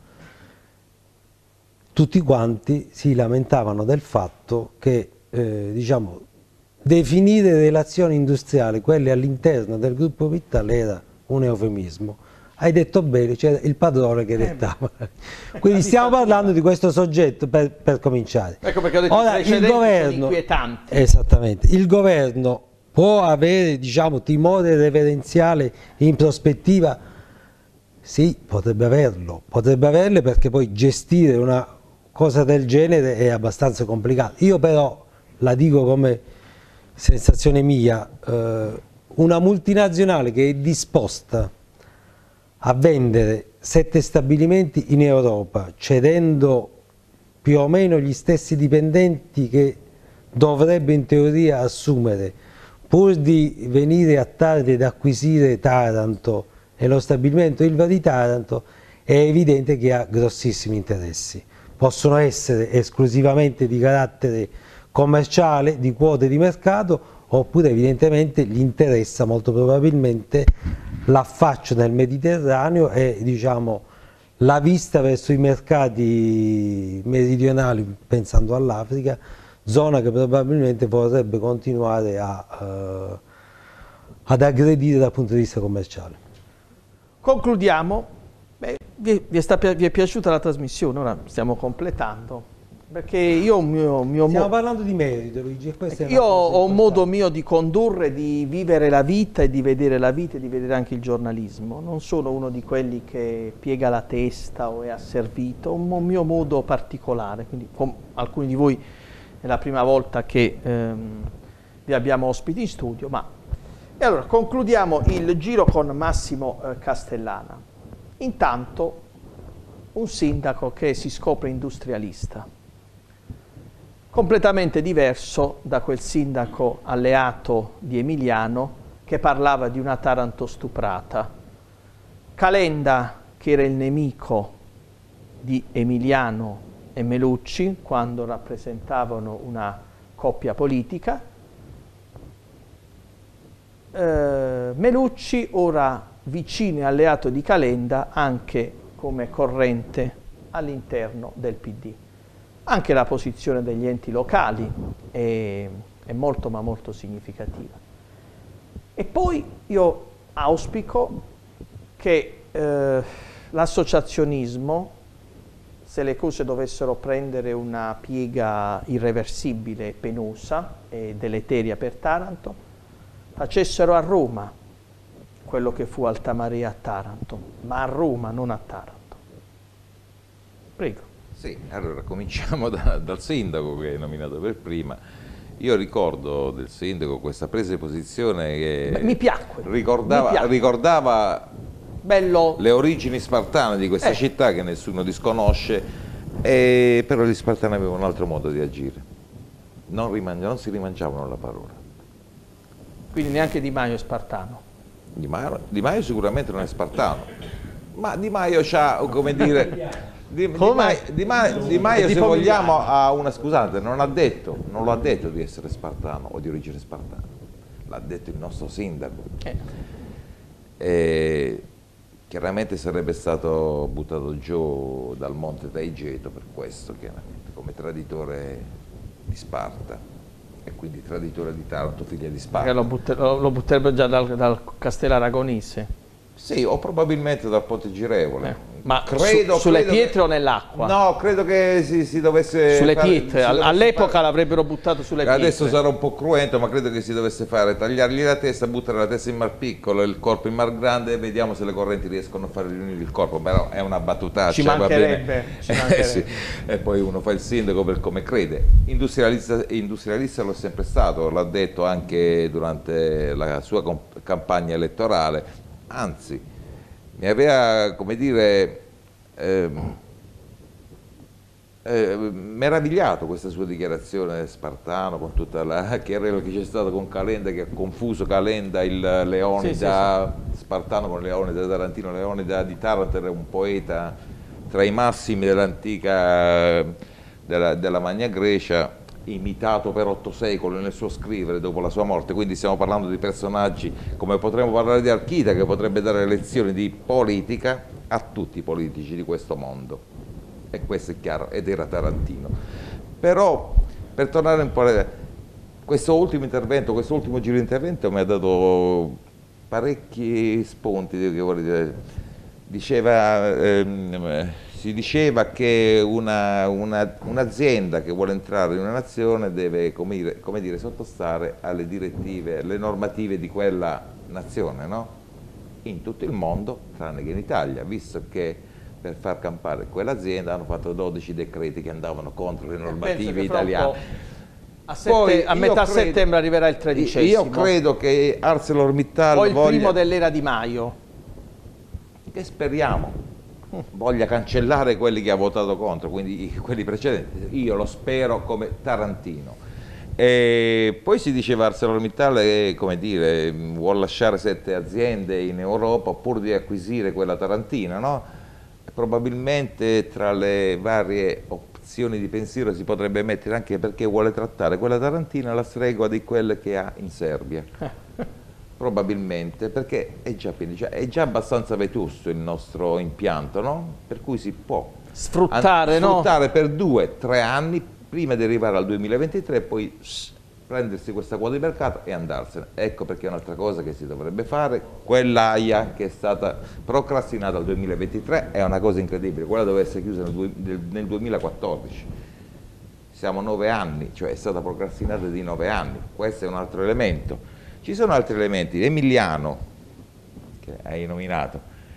Tutti quanti si lamentavano del fatto che eh, diciamo, definire relazioni industriali, quelle all'interno del gruppo Mittal, era un eufemismo. Hai detto bene, c'era il padrone che dettava. Quindi stiamo parlando di questo soggetto per, per cominciare. Ecco perché ho detto ora, il governo, inquietanti. Esattamente, il governo può avere, diciamo, timore reverenziale in prospettiva? Sì, potrebbe averlo, potrebbe averlo perché poi gestire una cosa del genere è abbastanza complicato. Io però la dico come sensazione mia, eh, una multinazionale che è disposta a vendere sette stabilimenti in Europa, cedendo più o meno gli stessi dipendenti che dovrebbe in teoria assumere, pur di venire a Taranto ed acquisire Taranto e lo stabilimento Ilva di Taranto, è evidente che ha grossissimi interessi. Possono essere esclusivamente di carattere commerciale, di quote di mercato, oppure evidentemente gli interessa molto probabilmente l'affaccio nel Mediterraneo e, diciamo, la vista verso i mercati meridionali, pensando all'Africa, zona che probabilmente vorrebbe continuare a, eh, ad aggredire dal punto di vista commerciale. Concludiamo. Beh, vi, vi, è sta, vi è piaciuta la trasmissione? Ora stiamo completando, perché io ho un mio, mio Stiamo mo- parlando di merito, Luigi, e questa è una io cosa ho un importante. modo mio di condurre, di vivere la vita e di vedere la vita e di vedere anche il giornalismo. Non sono uno di quelli che piega la testa o è asservito, ho un mio modo particolare, quindi con alcuni di voi è la prima volta che ehm, vi abbiamo ospiti in studio. Ma... E allora concludiamo il giro con Massimo eh, Castellana. Intanto un sindaco che si scopre industrialista, completamente diverso da quel sindaco alleato di Emiliano che parlava di una Taranto stuprata. Calenda, che era il nemico di Emiliano e Melucci quando rappresentavano una coppia politica, eh, Melucci ora vicino e alleato di Calenda anche come corrente all'interno del P D. Anche la posizione degli enti locali è, è molto ma molto significativa. E poi io auspico che eh, l'associazionismo, se le cose dovessero prendere una piega irreversibile, penosa e deleteria per Taranto, facessero a Roma quello che fu Altamarea a Taranto, ma a Roma, non a Taranto. Prego. Sì, allora cominciamo da, dal sindaco che è nominato per prima. Io ricordo del sindaco questa presa di posizione che Beh, mi piacque, ricordava, mi piacque. ricordava Bello. le origini spartane di questa Eh. città che nessuno disconosce, e però gli spartani avevano un altro modo di agire, non, rimangia, non si rimangiavano la parola. Quindi neanche Di Maio è spartano. Di Maio, Di Maio sicuramente non è spartano, ma Di Maio c'ha, come dire, Di, Di Come? Maio, Di Maio, Di Maio È se tipo vogliamo Emiliano. ha una, scusate, non ha detto, non lo ha detto di essere spartano o di origine spartana, l'ha detto il nostro sindaco. Eh. E chiaramente sarebbe stato buttato giù dal Monte Taigeto per questo, chiaramente, come traditore di Sparta e quindi traditore di Taranto, figlia di Sparta. Perché lo, butte- lo- lo butterebbe già dal, dal Castello Aragonese. Sì, o probabilmente dal Ponte Girevole. Eh, ma Credo- su- sulle credo pietre che- o nell'acqua? No, credo che si, si dovesse Sulle fare- pietre, si Al- dovesse all'epoca fare- l'avrebbero buttato sulle pietre. Adesso sarà un po' cruento, ma credo che si dovesse fare tagliargli la testa, buttare la testa in Mar Piccolo e il corpo in Mar Grande e vediamo se le correnti riescono a far riunire il corpo. Però è una battutaccia, Ci va mancherebbe, bene. ci Eh, mancherebbe. sì. E poi uno fa il sindaco per come crede. Industrialista, industrialista lo è sempre stato, l'ha detto anche durante la sua comp- campagna elettorale, anzi mi aveva, come dire, ehm, eh, meravigliato questa sua dichiarazione spartano con tutta la chiarella che c'è stato con Calenda, che ha confuso Calenda, il Leonida Sì, spartano con Leonida Tarantino. Leonida di Taranto era un poeta tra i massimi dell'antica della, della Magna Grecia, imitato per otto secoli nel suo scrivere dopo la sua morte, quindi stiamo parlando di personaggi come potremmo parlare di Archita, che potrebbe dare lezioni di politica a tutti i politici di questo mondo, e questo è chiaro, ed era tarantino. Però per tornare un po' a questo ultimo intervento, questo ultimo giro di intervento mi ha dato parecchi spunti, che vorrei dire. Diceva, ehm, si diceva che una, una, un'azienda che vuole entrare in una nazione deve, come dire, come dire, sottostare alle direttive, alle normative di quella nazione, no? In tutto il mondo, tranne che in Italia, visto che per far campare quell'azienda hanno fatto dodici decreti che andavano contro le normative italiane. A, sette- Poi a io metà credo- settembre arriverà il tredicesimo. Io credo che ArcelorMittal Poi il voglia, primo dell'era Di Maio. che speriamo voglia cancellare quelli che ha votato contro, quindi quelli precedenti. Io lo spero come tarantino. E poi si diceva ArcelorMittal, eh, come dire, vuole lasciare sette aziende in Europa pur di acquisire quella tarantina, no? Probabilmente tra le varie opzioni di pensiero si potrebbe mettere anche perché vuole trattare quella tarantina alla stregua di quelle che ha in Serbia. Probabilmente, perché è già, è già abbastanza vetusto il nostro impianto, no? Per cui si può sfruttare, sfruttare no? per due, tre anni prima di arrivare al duemilaventitré e poi shh, prendersi questa quota di mercato e andarsene. Ecco perché è un'altra cosa che si dovrebbe fare. Quell'A I A che è stata procrastinata al duemilaventitré è una cosa incredibile, quella doveva essere chiusa nel, nel duemilaquattordici. Siamo nove anni, cioè è stata procrastinata di nove anni, questo è un altro elemento. Ci sono altri elementi, Emiliano, che hai nominato,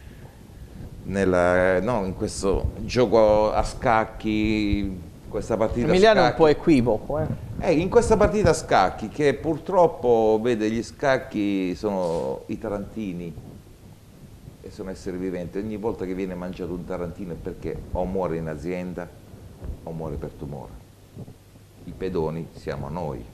nella, no, in questo gioco a scacchi, questa partita Emiliano a scacchi, è un po' equivoco. Eh. Eh, in questa partita a scacchi, che purtroppo, vede, gli scacchi sono i tarantini e sono esseri viventi, ogni volta che viene mangiato un tarantino è perché o muore in azienda o muore per tumore. I pedoni siamo noi.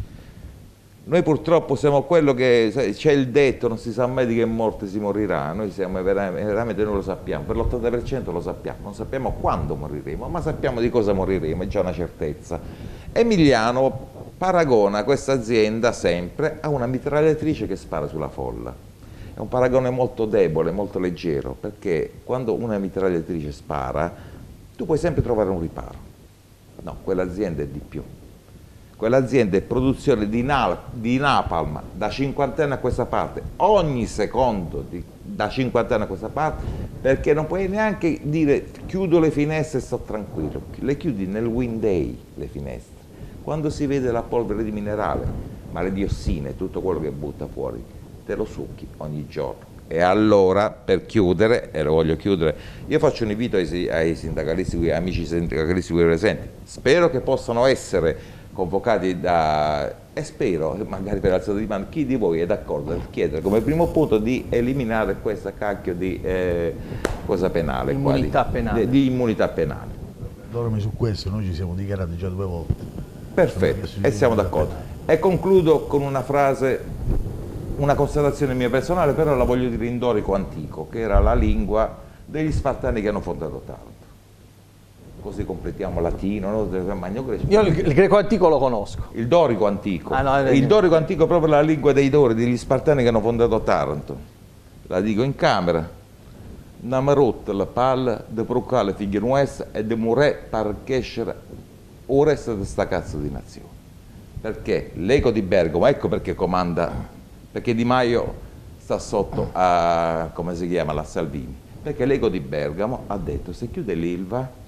Noi purtroppo siamo quello che, c'è il detto, non si sa mai di che morte si morirà, noi siamo veramente, veramente non lo sappiamo, per l'ottanta per cento lo sappiamo, non sappiamo quando moriremo, ma sappiamo di cosa moriremo, è già una certezza. Emiliano paragona questa azienda sempre a una mitragliatrice che spara sulla folla. È un paragone molto debole, molto leggero, perché quando una mitragliatrice spara, tu puoi sempre trovare un riparo. No, quell'azienda è di più. Quell'azienda è produzione di, na di napalm da cinquanta anni a questa parte, ogni secondo di, da cinquanta anni a questa parte, perché non puoi neanche dire chiudo le finestre e sto tranquillo, le chiudi nel wind day le finestre, quando si vede la polvere di minerale, ma le diossine, tutto quello che butta fuori, te lo succhi ogni giorno. E allora, per chiudere, e lo voglio chiudere, io faccio un invito ai, ai sindacalisti, amici sindacalisti qui presenti, spero che possano essere convocati da, e spero, magari per alzata di mano, chi di voi è d'accordo nel chiedere come primo punto di eliminare questa cacchio di eh, cosa penale, immunità qua, di, penale. Di, di immunità penale. Dormi su questo, noi ci siamo dichiarati già due volte. Perfetto, e siamo d'accordo. E concludo con una frase, una constatazione mia personale, però la voglio dire in dorico antico, che era la lingua degli Spartani che hanno fondato Taranto. Così completiamo latino, no? Magno greco. Io il, il greco antico lo conosco. Il dorico antico. Ah, no, il dorico antico è proprio la lingua dei Dori, degli Spartani che hanno fondato Taranto. La dico in camera. Namarot la palla de procale figlia nuestra e de murè parchescere o resto di sta cazzo di nazione. Perché l'eco di Bergamo, ecco perché comanda, perché Di Maio sta sotto a, come si chiama, la Salvini. Perché l'eco di Bergamo ha detto se chiude l'Ilva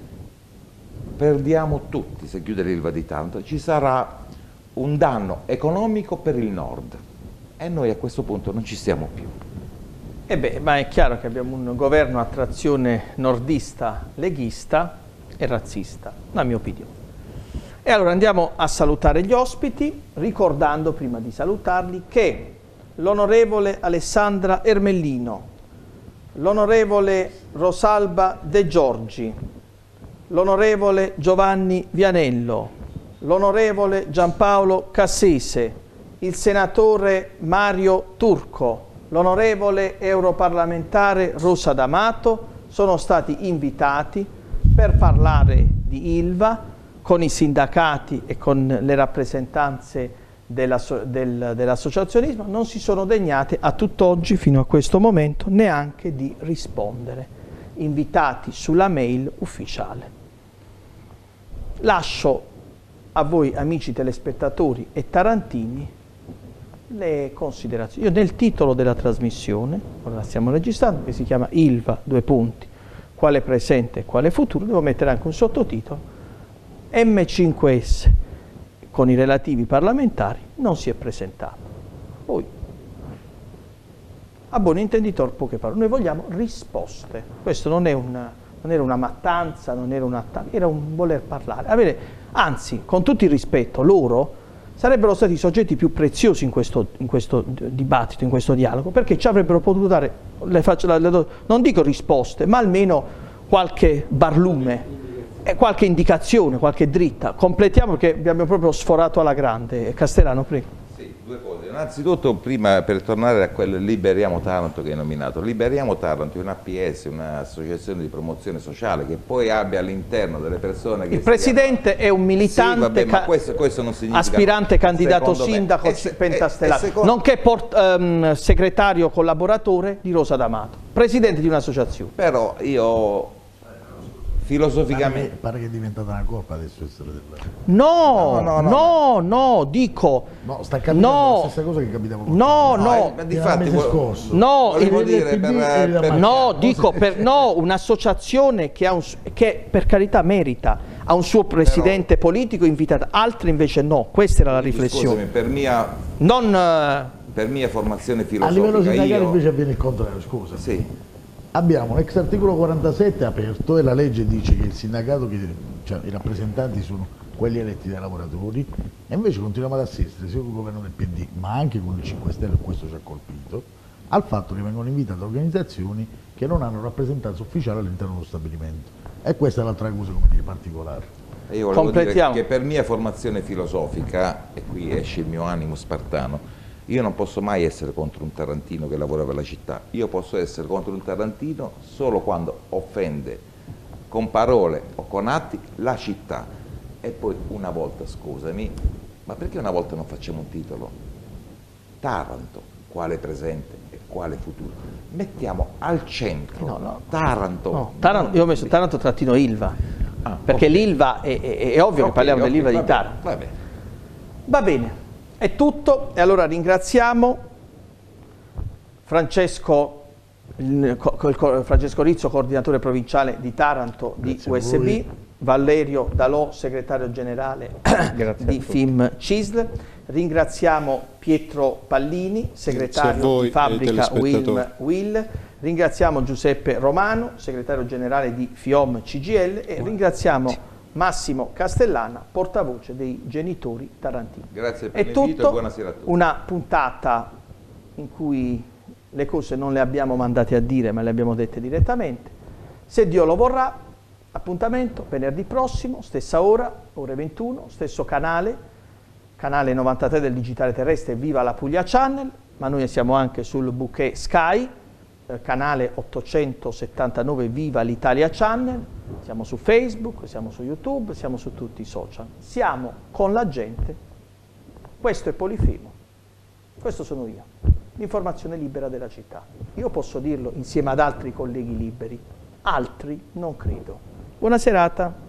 perdiamo tutti, se chiude l'Ilva di Taranto, ci sarà un danno economico per il nord e noi a questo punto non ci stiamo più. E beh, ma è chiaro che abbiamo un governo a trazione nordista, leghista e razzista, la mia opinione. E allora andiamo a salutare gli ospiti, ricordando prima di salutarli che l'onorevole Alessandra Ermellino, l'onorevole Rosalba De Giorgi, l'onorevole Giovanni Vianello, l'onorevole Giampaolo Cassese, il senatore Mario Turco, l'onorevole europarlamentare Rosa D'Amato sono stati invitati per parlare di Ilva con i sindacati e con le rappresentanze dell'associazionismo. Del, non si sono degnate a tutt'oggi, fino a questo momento, neanche di rispondere, invitati sulla mail ufficiale. Lascio a voi, amici telespettatori e tarantini, le considerazioni. Io nel titolo della trasmissione, ora la stiamo registrando, che si chiama Ilva, due punti, quale presente e quale futuro, devo mettere anche un sottotitolo, M cinque S con i relativi parlamentari non si è presentato. Poi, a buon intenditor poche parole, noi vogliamo risposte, questo non è una, non era una mattanza, non era un attacco, era un voler parlare, avere, anzi, con tutto il rispetto, loro sarebbero stati i soggetti più preziosi in questo, in questo dibattito, in questo dialogo, perché ci avrebbero potuto dare, le faccio, le, le, non dico risposte, ma almeno qualche barlume, E qualche indicazione, qualche dritta. Completiamo perché abbiamo proprio sforato alla grande. Castellano, prego. Sì, due cose. Innanzitutto, prima per tornare a quello Liberiamo Taranto che hai nominato. Liberiamo Taranto è una P S, un'associazione di promozione sociale che poi abbia all'interno delle persone che... Il presidente chiamano... è un militante, sì, vabbè, ma ca... questo, questo non significa... aspirante candidato sindaco se... pentastellato, secondo... nonché port... um, segretario collaboratore di Rosa D'Amato, presidente di un'associazione. Però io... filosoficamente pare che, pare che è diventata una colpa adesso essere del... no, no, no, no, no, no, dico no, sta capitando no, la stessa cosa che capitava con no, no, no, ma di fatti scorso. no, volevo il, dire per, per... no, dico per, no, un'associazione che ha un, che per carità merita, ha un suo presidente però, politico invitato, altri invece no, questa era la riflessione. Scusami, per mia non uh, per mia formazione filosofica a livello sindacale io... invece avviene il contrario, scusa. Sì. Abbiamo un ex articolo quarantasette aperto e la legge dice che il sindacato, che, cioè i rappresentanti sono quelli eletti dai lavoratori, e invece continuiamo ad assistere sia con il governo del P D ma anche con il cinque Stelle, e questo ci ha colpito, al fatto che vengono invitate organizzazioni che non hanno rappresentanza ufficiale all'interno dello stabilimento. E questa è l'altra cosa, come dire, particolare. E io volevo dire che per mia formazione filosofica, e qui esce il mio animo spartano, io non posso mai essere contro un tarantino che lavora per la città, io posso essere contro un tarantino solo quando offende con parole o con atti la città. E poi una volta, scusami, ma perché una volta non facciamo un titolo? Taranto, quale presente e quale futuro? Mettiamo al centro no, no, Taranto. No, Taranto io ho messo Taranto trattino Ilva, ah, perché okay. l'Ilva è, è, è ovvio okay, che parliamo okay, dell'Ilva di Taranto. Va bene. Va bene. È tutto e allora ringraziamo Francesco, il, il, Francesco Rizzo, coordinatore provinciale di Taranto di U S B, Valerio Dalò, segretario generale di F I M C I S L, ringraziamo Pietro Pallini, segretario di Fabbrica Wilm Will, ringraziamo Giuseppe Romano, segretario generale di FIOM C G L e ringraziamo Massimo Castellana, portavoce dei genitori tarantini. Grazie per l'invito e buonasera a tutti. Una puntata in cui le cose non le abbiamo mandate a dire, ma le abbiamo dette direttamente. Se Dio lo vorrà, appuntamento venerdì prossimo, stessa ora, ore ventuno, stesso canale, canale novantatré del Digitale Terrestre, Viva la Puglia Channel, ma noi siamo anche sul bouquet Sky, canale ottocentosettantanove Viva l'Italia Channel, siamo su Facebook, siamo su YouTube, siamo su tutti i social, siamo con la gente, questo è Polifemo, questo sono io, l'informazione libera della città. Io posso dirlo insieme ad altri colleghi liberi, altri non credo. Buona serata.